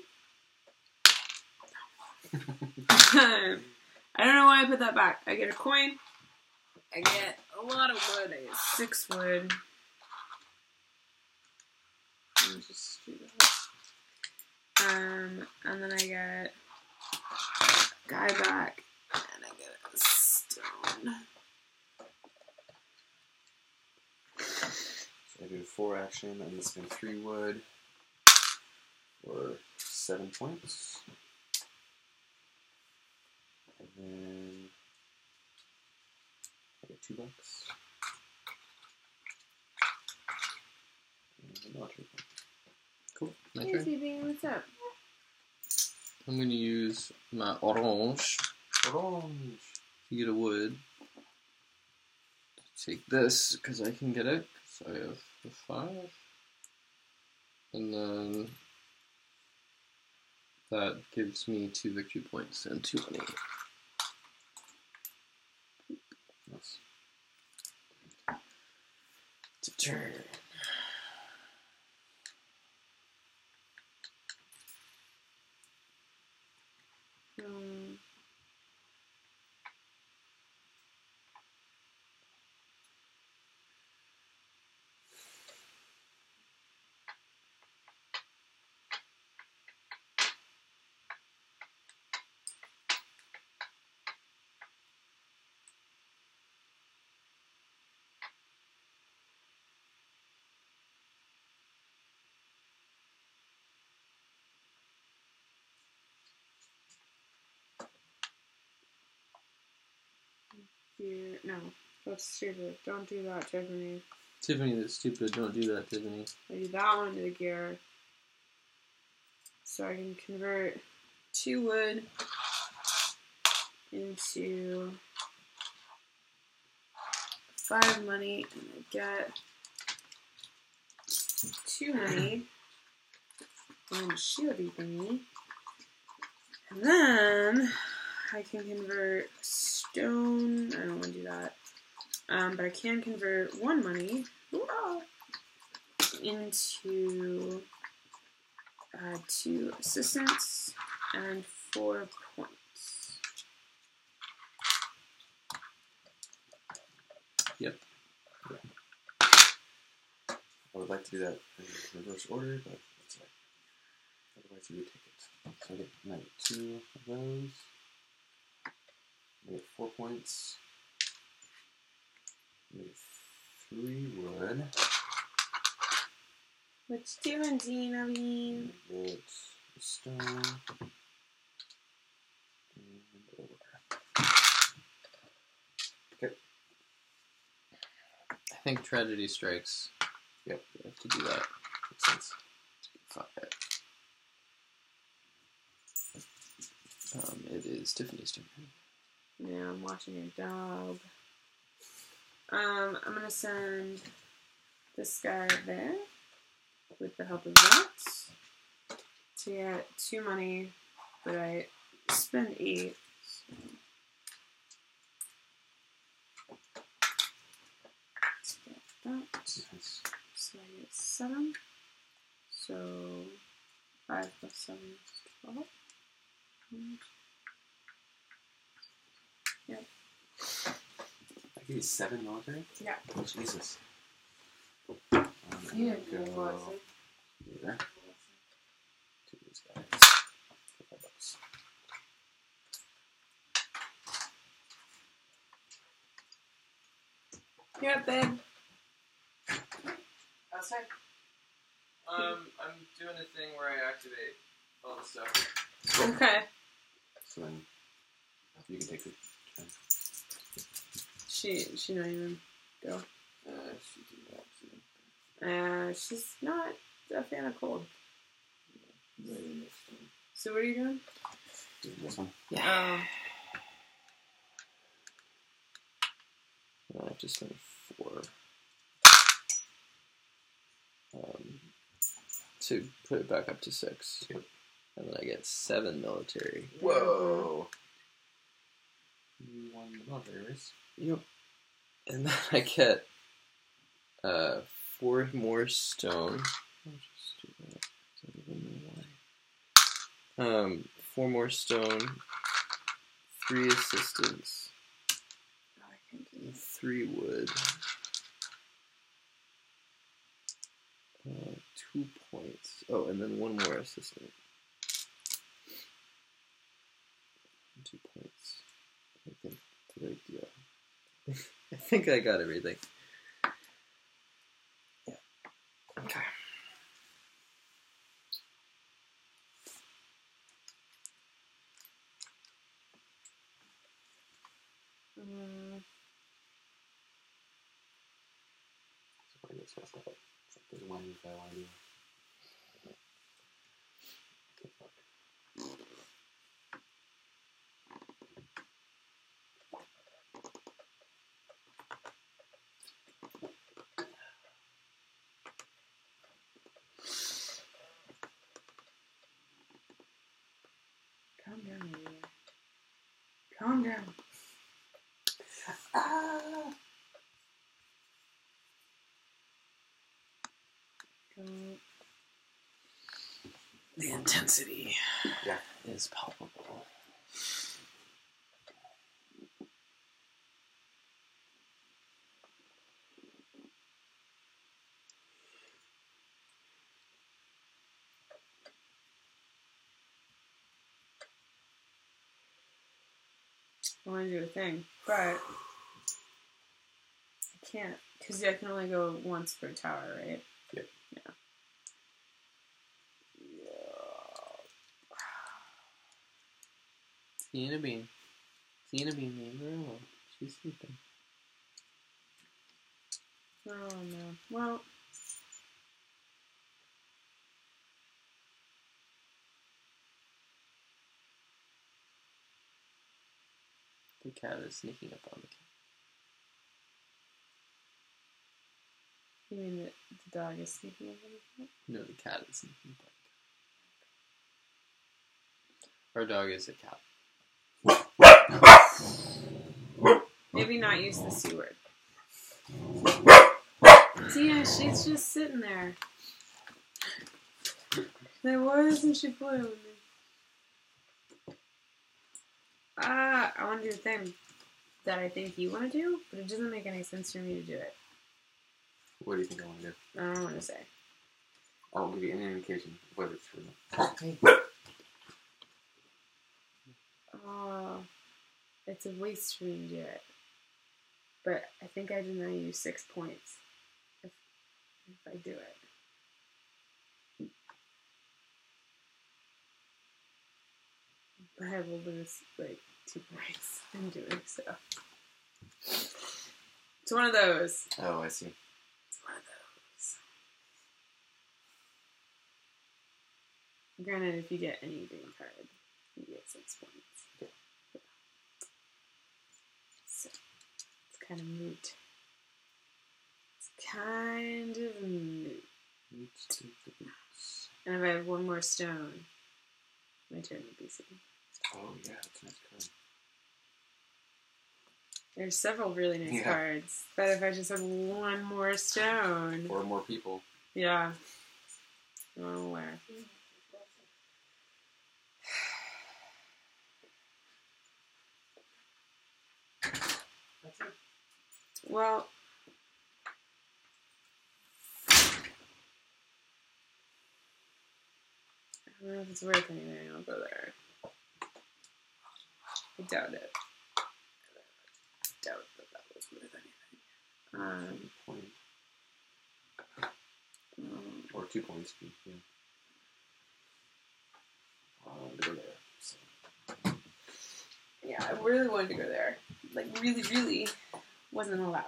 I don't know why I put that back. I get a coin. I get a lot of wood. I get six wood. I'll just do that. Um, and then I get a guy back, and I get a stone. So I do four action and spend three wood for seven points. And then I get two bucks. And not three points. Cool. My Hey, turn. T B, what's up? I'm going to use my orange Orange! to get a wood. Take this, because I can get it, because I have the five. And then that gives me two victory points and two money. Nice. It's a turn. Um, here, no, that's stupid. Don't do that, Tiffany. Tiffany, that's stupid. Don't do that, Tiffany. I do that one to the gear. So I can convert two wood into five money, and I get two money on shieldy thingy. And then I can convert stone. I don't want to do that. Um, but I can convert one money into uh, two assistants and four points. Yep. I would like to do that in reverse order, but that's right. Otherwise, you would take it. So I get, I get two of those. I get four points. I get three wood. What's different, I mean? I get a stone. And over. Okay. think tragedy strikes. Yep. You have to do that. Makes sense. Fuck it. Um, it is Tiffany's turn. Yeah, I'm watching your dog. Um, I'm gonna send this guy there with the help of that to get two money, but I spend eight. So. Let's get that. Nice. So I get seven. So five plus seven is twelve. And yep. I give you seven military? Yeah. Oh, Jesus. You didn't didn't go realize it. here. To these guys. For five bucks. Yeah, babe. Outside. Um, I'm doing a thing where I activate all the stuff. Okay. So then you can take the turn. She she not even go. Uh, she did that. Uh, she's not a fan of cold. Yeah. Right in this one. So what are you doing? Do this one. Yeah. I have to spend four. Um, to put it back up to six. Yep. And then I get seven military. Whoa! You won the military race. Yep. And then I get uh, four more stone. I'll just do that. I don't even know why. Um, four more stone, three assistance, Oh, I can't do and three wood, uh, two points. Oh, and then one more assistant. Two points. I think. Did I, yeah. I think I got everything. Yeah. Okay. Um, So I get messed up. It's like there's one that I want to do. Okay, fuck. calm down, Olivia. Calm down. Ah! Go. The intensity Yeah. is palpable. I want to do a thing, but I can't because I can only go once per tower, right? Yep. Yeah. Tina Bean. Tina Bean, leave her alone. She's sleeping. Oh no. Well. The cat is sneaking up on the cat. You mean that the dog is sneaking up on the cat? No, the cat is sneaking up on the cat. Our dog is a cat. Maybe not use the C word. Tia, she's just sitting there. Then why isn't she playing with me? Ah, I want to do a thing that I think you want to do, but it doesn't make any sense for me to do it. What do you think I want to do? I don't want to say. I'll give you any indication of whether it's true or not. Oh, it's a waste for me to do it. But I think I deny you six points if, if I do it. But I will lose like two points in doing so. It's one of those. Oh, I see. It's one of those. Granted, if you get any green card, you get six points. Yeah. So, it's kind of moot. It's kind of moot. And if I have one more stone, my turn would be soon. Oh, yeah, that's a nice card. There's several really nice Yeah. cards. But if I just have one more stone. Or more people. Yeah. Oh, where? Well, I don't know if it's worth anything. I'll go there. I doubt it. I doubt that that was worth anything. Um, Point. um, Or two points. Yeah. I wanted to go there. So. yeah, I really wanted to go there. Like, really, really wasn't allowed.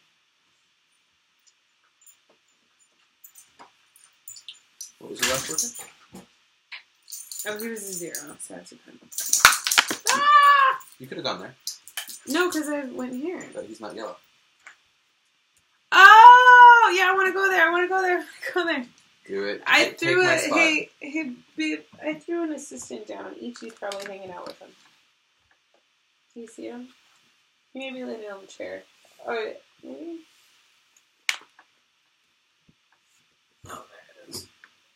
What was your last worker? Oh, he was a zero, so I have to put him. Ah! You could have gone there, No, because I went here. but he's not yellow. Oh, yeah, I want to go there. I want to go there. Go there. Do it. I Take- threw take my a spot. hey hey babe, I threw an assistant down. Ichi's probably hanging out with him. Do you see him? He may be laying on the chair. Oh, maybe. Oh, there it is.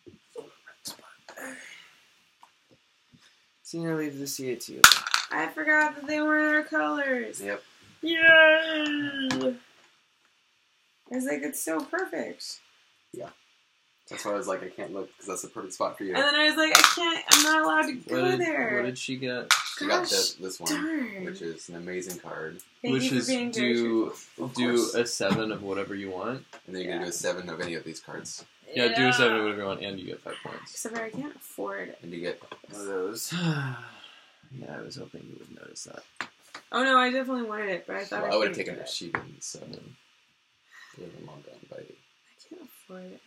Senior leave the C A to you. I forgot that they weren't our colors. Yep. Yay! I was like, it's so perfect. That's why I was like, I can't look because that's the perfect spot for you. And then I was like, I can't. I'm not allowed to go What did, there. what did she get? You got Gosh, this, this one, darn. which is an amazing card, Thank Which you for is being very do truthful. Of do course. a seven of whatever you want. and then you're gonna Yeah. do a seven of any of these cards, Yeah, do a seven of whatever you want, and you get five points. Except I can't afford. and you get One of those. Yeah, I was hoping you would notice that. Oh no, I definitely wanted it, but I thought Well, I, I would have couldn't taken do it if it. she didn't, so it would have been long gone by eight. I can't afford it.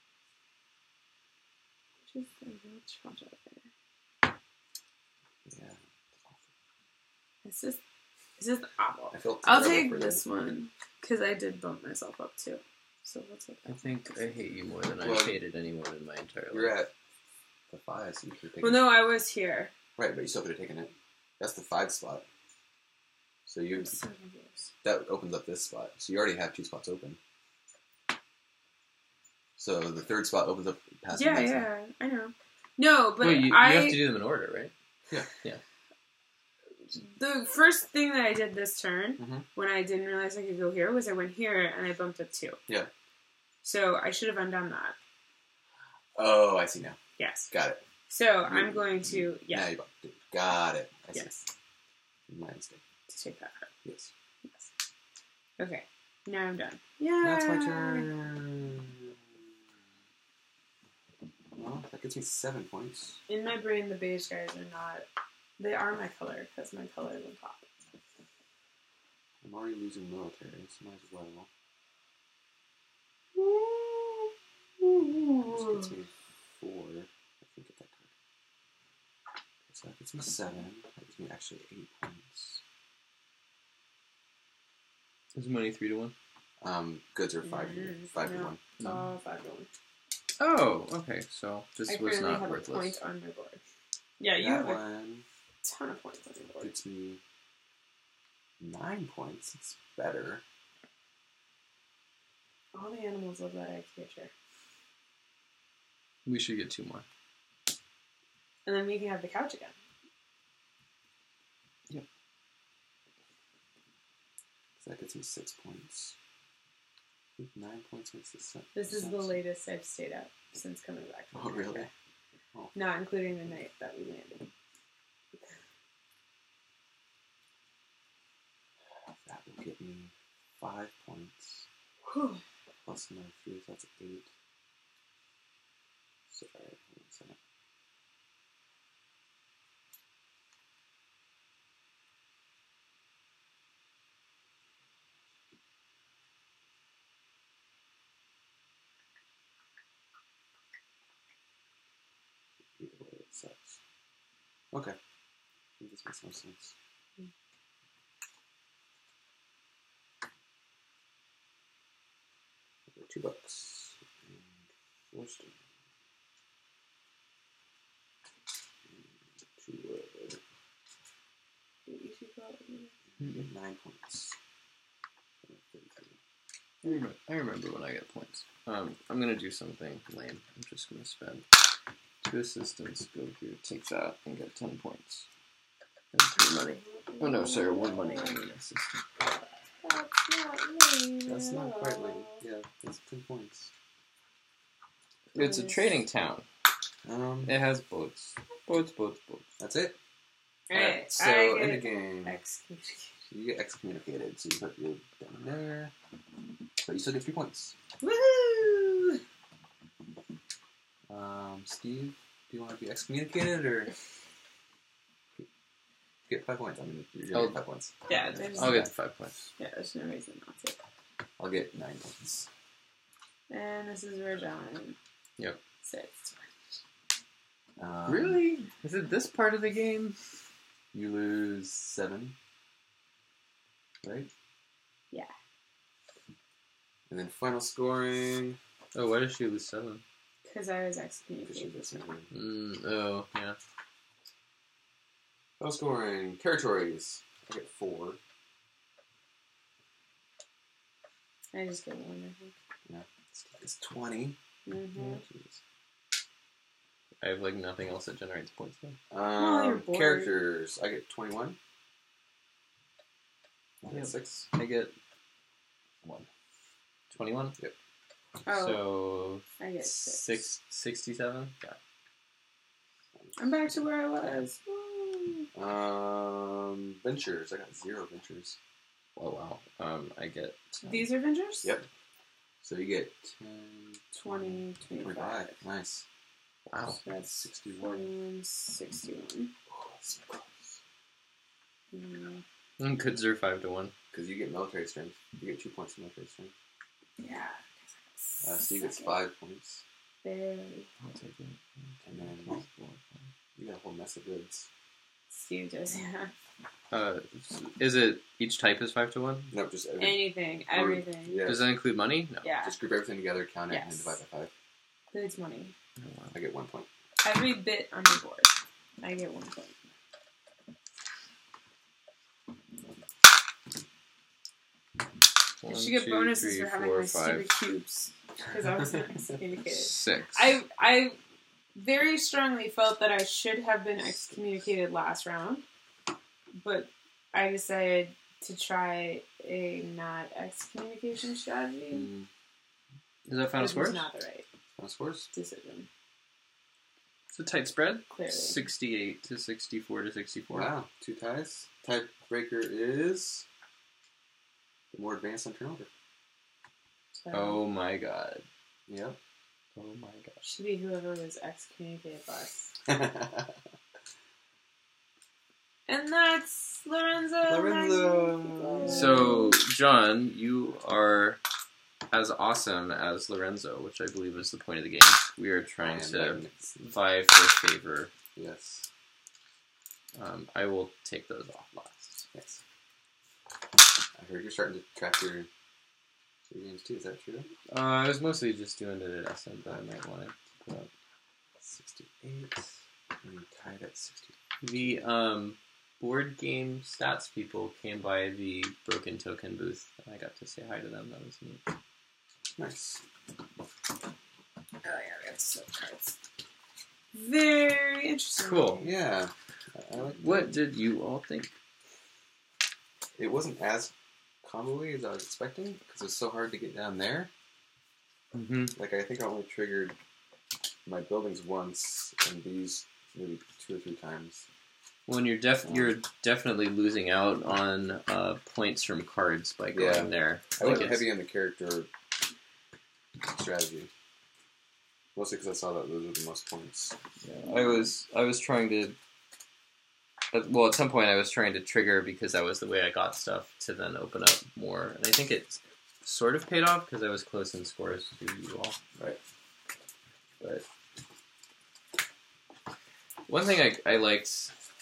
Just a real trash out there. Yeah. It's just, it's just awful. I feel I'll terrible take for this you. one because I did bump myself up too. So what's it? I think I hate you more than Well, I've hated anyone in my entire life. You're at the five, so you could have taken Well, no, I was here. Right, but you still could have taken it. That's the five spot. So you Son of a bitch. that opens up this spot. So you already have two spots open. So the third spot opens up past the Yeah, next one. yeah, I know. No, but Wait, you, I you have to do them in order, right? the first thing that I did this turn Mhm. when I didn't realize I could go here was I went here and I bumped up two. Yeah. So I should have undone that. Oh, I see now. Yes. Got it. So I'm going to Now yeah you bumped it. Got it. I see. yes My mistake. to take that card. Yes. Yes. Okay. Now I'm done. Yeah. That's my turn. Well, that gets me seven points. In my brain, the beige guys are not. They are my color because my color is on top. I'm already losing military, so might as well. This gets me four. I think get that card. So that gets me seven. That gives me actually eight points. Is money three to one? Um, goods are five, Mm, five to no. one. It's all five to one. Oh, okay. So this I was currently not have a worthless. point on my board. Yeah, you that have a one ton of points on your board. gets me nine points. It's better. All the animals love that IKEA chair. We should get two more. And then we can have the couch again. So that gets me six points. I think nine points makes this sense. This is the latest I've stayed up since coming back from Oh, really? America. Oh. Not including the night that we landed. That will get me five points. Whew. Plus another three, so that's eight. Sorry, hold on a second. Okay. I think this makes more sense. Two bucks. And four stone. And two wood. Get nine points. I remember, I remember when I get points. Um, I'm gonna do something lame. I'm just gonna spend two assistants, go here, take that, and get ten points. And three money. Oh no, sorry, one money and an assistant. That's not lame. That's at not quite all. lame. Yeah, that's ten points. It's a trading town. Um, It has boats. Boats, boats, boats. that's it. Alright, So I in get the game, excommunicated. you get excommunicated. So you put your down there, but you still get three points. Woohoo! Um, Steve, do you want to be excommunicated or get five points? I mean, you're gonna Oh. get five points. Yeah, there's, I'll get five points. yeah, there's no reason not to. I'll get nine points. And this is where John Yep. sits. Um, Really? Is it this part of the game? You lose seven, right? Yeah. And then final scoring. Oh, why does she lose seven? Because I was Because she's excommunicated. excommunicated. Mm, oh, yeah. Final scoring. Territories. I get four. I just get one, I think. It's twenty. Mm-hmm. Jeez. I have, like, nothing else that generates points, though. Oh, you're Um, bored. characters. I get twenty-one. I Yep. get six. I get one. twenty-one? Yep. Oh, So, I get six. six, sixty-seven? Yeah. I'm back to where I was. Woo. Um, ventures. I got zero ventures. Oh, wow. Um, I get... ten. These are Avengers? Yep. So you get ten, twenty, twenty-five. twenty-five. Nice. Wow. So that's sixty-one. forty-one, sixty-one. Oh, that's so close. Mm, Mm, could survive to one. Because you get military strength. You get two points in military strength. yeah. Uh, Steve gets Second. five points. Barely. I'll take it. And then you got a whole mess of goods. Steve does, yeah. Uh, is it each type is five to one? Nope, just every, Anything, everything. Yeah. Does that include money? No. Yeah. Just group everything together, count it, and Yes. then divide by five. Goods money. Oh, wow. I get one point. Every bit on the board. I get one point. One, I should get two, bonuses three, for having four, my five, stupid cubes. Because I was not excommunicated. six. I I very strongly felt that I should have been excommunicated last round, but I decided to try a not excommunication strategy. Mm, Is that final Which was scores? not the right final scores? decision. It's a tight spread. Clearly. sixty-eight to sixty-four to sixty-four. Wow, two ties. Tiebreaker is the more advanced on turnover. So Oh my god. Yep. Oh my god. should be whoever was excommunicated last. And that's Lorenzo. Lorenzo. Magnifico. So, John, you are as awesome as Lorenzo, which I believe is the point of the game. We are trying I am to magnificent. vie for favor. Yes. Um, I will take those off last. Yes. I heard you're starting to track your, your games too. Is that true? Uh, I was mostly just doing it at S M, but I might want to put up. sixty-eight. And you're tied at sixty. The um, board game stats people came by the Broken Token booth, and I got to say hi to them. That was neat. Nice. Oh yeah, we have some cards. Very interesting. Cool. Yeah. I, I like What did you all think? It wasn't as combo-y as I was expecting because it was so hard to get down there. Mm-hmm. Like, I think I only triggered my buildings once and these maybe two or three times. When you're def, you're definitely losing out on uh, points from cards by going Yeah. there. I Like went it's- heavy on the character strategy. Mostly because I saw that those were the most points. Yeah, I was I was trying to. At, well, at some point, I was trying to trigger because that was the way I got stuff to then open up more, and I think it sort of paid off because I was close in scores to you all. Right. But one thing I I liked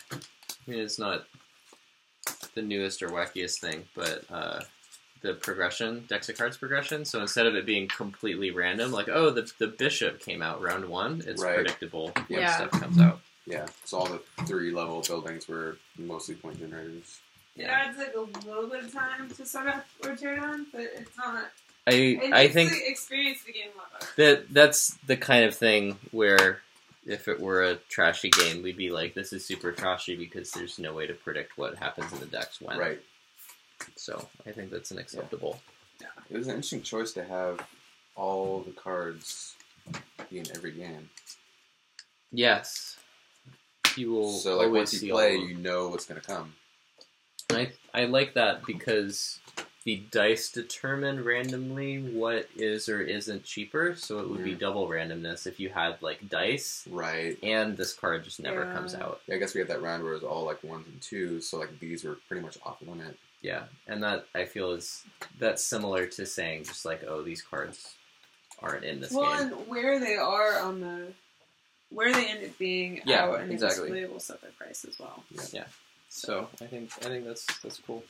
I mean, it's not the newest or wackiest thing, but uh, the progression, decks of cards progression. So instead of it being completely random, like, oh, the the bishop came out round one, it's Right. predictable when Yeah. stuff comes out. Yeah, so all the three level buildings were mostly point generators. It adds like a little bit of time to set up or tear down, but it's not. I It I makes think the experience of the game a lot better. that that's the kind of thing where if it were a trashy game, we'd be like, this is super trashy because there's no way to predict what happens in the decks when. Right. So I think that's an acceptable. It was an interesting choice to have all the cards be in every game. Yes. You will So like always once see you play, all of- you know what's going to come. I I like that because the dice determine randomly what is or isn't cheaper, so it would be Mm. double randomness if you had like dice Right. and this card just never Yeah. comes out. Yeah, I guess we had that round where it was all like ones and twos, so like these were pretty much off limit. Yeah, and that I feel is that's similar to saying just like, oh, these cards aren't in this Well, game. and where they are on the, where they end up being Yeah, out and exactly. display will set their price as well. Yeah. So I think I think that's that's cool.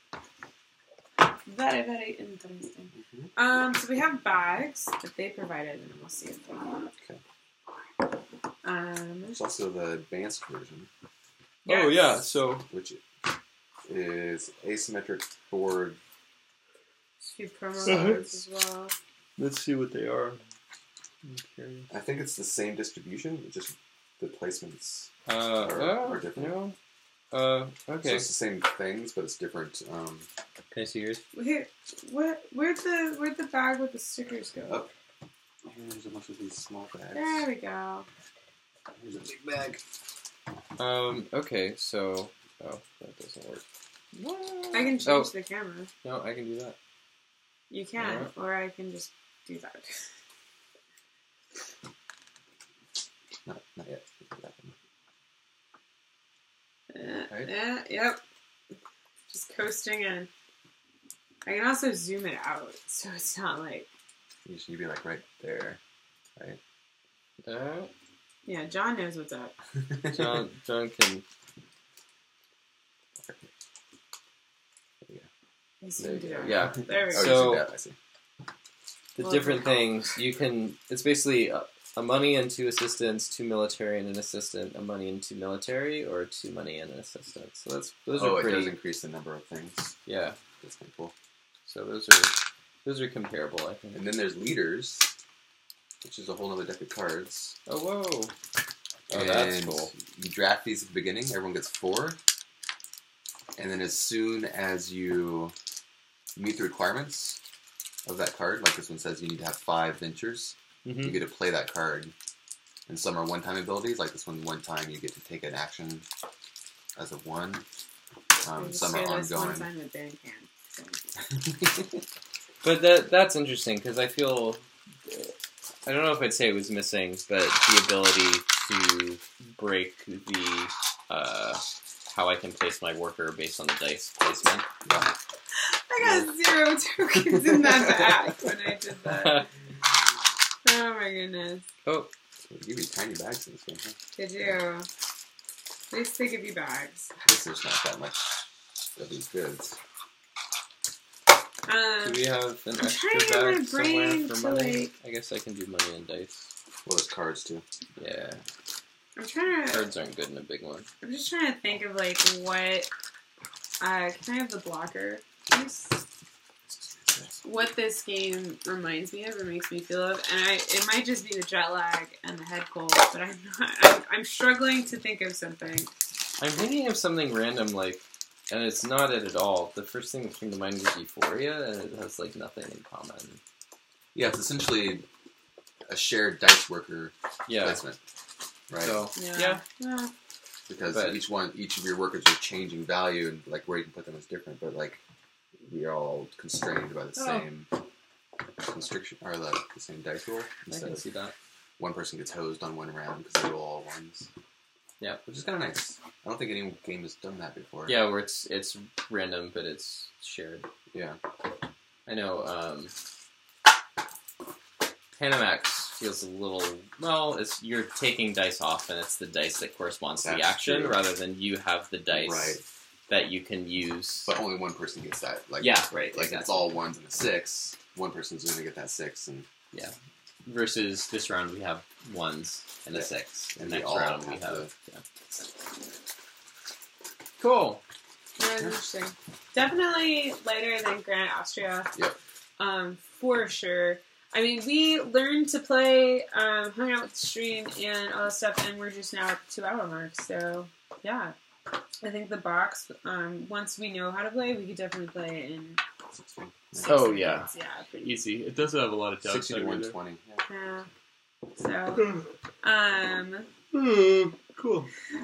Very, very interesting. Mhm. Um, so we have bags that they provided, and we'll see if they want. Okay. Um, There's also the advanced version, Oh yeah, yes. so which is asymmetric board. A few promo Uh-huh. codes as well. let's see what they are. I'm curious. I think it's the same distribution, it's just the placements Uh, are, oh, are different. no. Uh, So okay. it's the same things, but it's different. Um, Can I see yours? Here, what? Where'd the where'd the bag with the stickers go? Up. Here's a bunch of these small bags. There we go. Here's a big bag. Um, okay, so oh, that doesn't work. I can change Oh. the camera. No, I can do that. You can, Alright. or I can just do that. No, not yet. That one. Uh, Right. yeah, yep. Just coasting in. I can also zoom it out, so it's not like. You should be like right there, right? Uh, Yeah, John knows what's up. John, John can. He There zoomed you it go. out. Yeah. There we Oh, go. you So- see that? I see. The Well, different it's- things you can. It's basically a, a money and two assistants, two military and an assistant, a money and two military, or two money and an assistant. So that's those Oh, are it pretty. does increase the number of things. Yeah. That's kind of cool. So those are those are comparable, I think. And then there's leaders, which is a whole other deck of cards. Oh whoa! Oh, that's And cool. You draft these at the beginning. Everyone gets four. And then as soon as you meet the requirements of that card, like this one says you need to have five ventures, Mm-hmm. you get to play that card. And some are one-time abilities, like this one, one time you get to take an action as a one. Um, Just some say are this one ongoing. time that Dan can. But that that's interesting because I feel I don't know if I'd say it was missing, but the ability to break the uh, how I can place my worker based on the dice placement. Yeah. I got zero tokens in that bag when I did that. Oh my goodness. Oh, They give you tiny bags in this game, huh? Did you? At least they give you bags. I guess there's not that much of these goods. Um, do we have an I'm extra trying to get my bag somewhere brain for to, money? like- I guess I can do money and dice. Well, there's cards too. Yeah, I'm trying to. cards aren't good in a big one. I'm just trying to think of like what. Uh, can I have the blocker, please? What this game reminds me of or makes me feel of, and I it might just be the jet lag and the head cold, but I'm not. I'm, I'm struggling to think of something. I'm thinking of something random like, and it's not it at all. The first thing that came to mind was Euphoria, and it has like nothing in common. Yeah, it's essentially a shared dice worker Yeah. placement, right? So Yeah. yeah. Well, because but- each one, each of your workers are changing value, and like where you can put them is different. But like we are all constrained by the Oh. same constriction or the, the same dice roll. I Instead can of see that. one person gets hosed on one round because they roll all ones. Yeah. Which is kind of nice. I don't think any game has done that before. Yeah, where it's it's random, but it's shared. Yeah. I know. Um, Panamax feels a little well. It's you're taking dice off, and it's the dice that corresponds to the That's action, true. rather than you have the dice Right. that you can use. But only one person gets that. Like, Yeah, right, Like, exactly. it's all ones and a six. One person's going to get that six, and Yeah. Versus this round, we have ones and a Yeah. six. And And we next all round, we have have. Yeah. Cool. That was interesting. Definitely lighter than Grand Austria. Yep. Um, for sure. I mean, we learned to play, um, hung out with the stream and all that stuff, and we're just now at the two hour mark. So, yeah. I think the box, um, once we know how to play, we could definitely play it in sixteen. six Oh, yeah. minutes. Yeah, pretty Easy. It doesn't have a lot of sixty to one twenty. Yeah. So, um, Cool.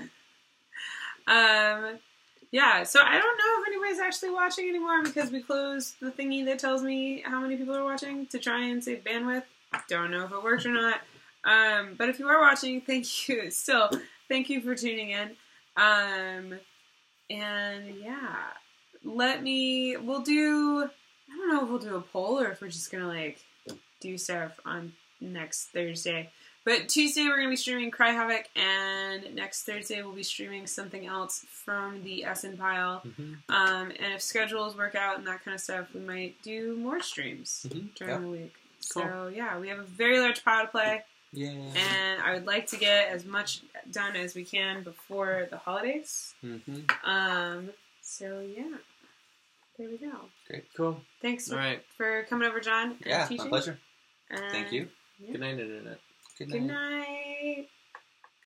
um, yeah. So I don't know if anybody's actually watching anymore because we closed the thingy that tells me how many people are watching to try and save bandwidth. Don't know if it worked or not. Um, but if you are watching, thank you. Still, thank you for tuning in. Um, and yeah, let me. We'll do. I don't know if we'll do a poll or if we're just gonna like do stuff on next Thursday. But Tuesday we're going to be streaming Cry Havoc, and next Thursday we'll be streaming something else from the Essen pile. Mm-hmm. Um, and if schedules work out and that kind of stuff, we might do more streams Mhm. during Yeah. the week. Cool. So yeah, we have a very large pile to play, Yeah. and I would like to get as much done as we can before the holidays. Mm-hmm. Um, so yeah, there we go. Cool. Thanks All right. for coming over, John. and Yeah, teaching. my pleasure. And Thank you. yeah. Good night, Internet. Good Good night.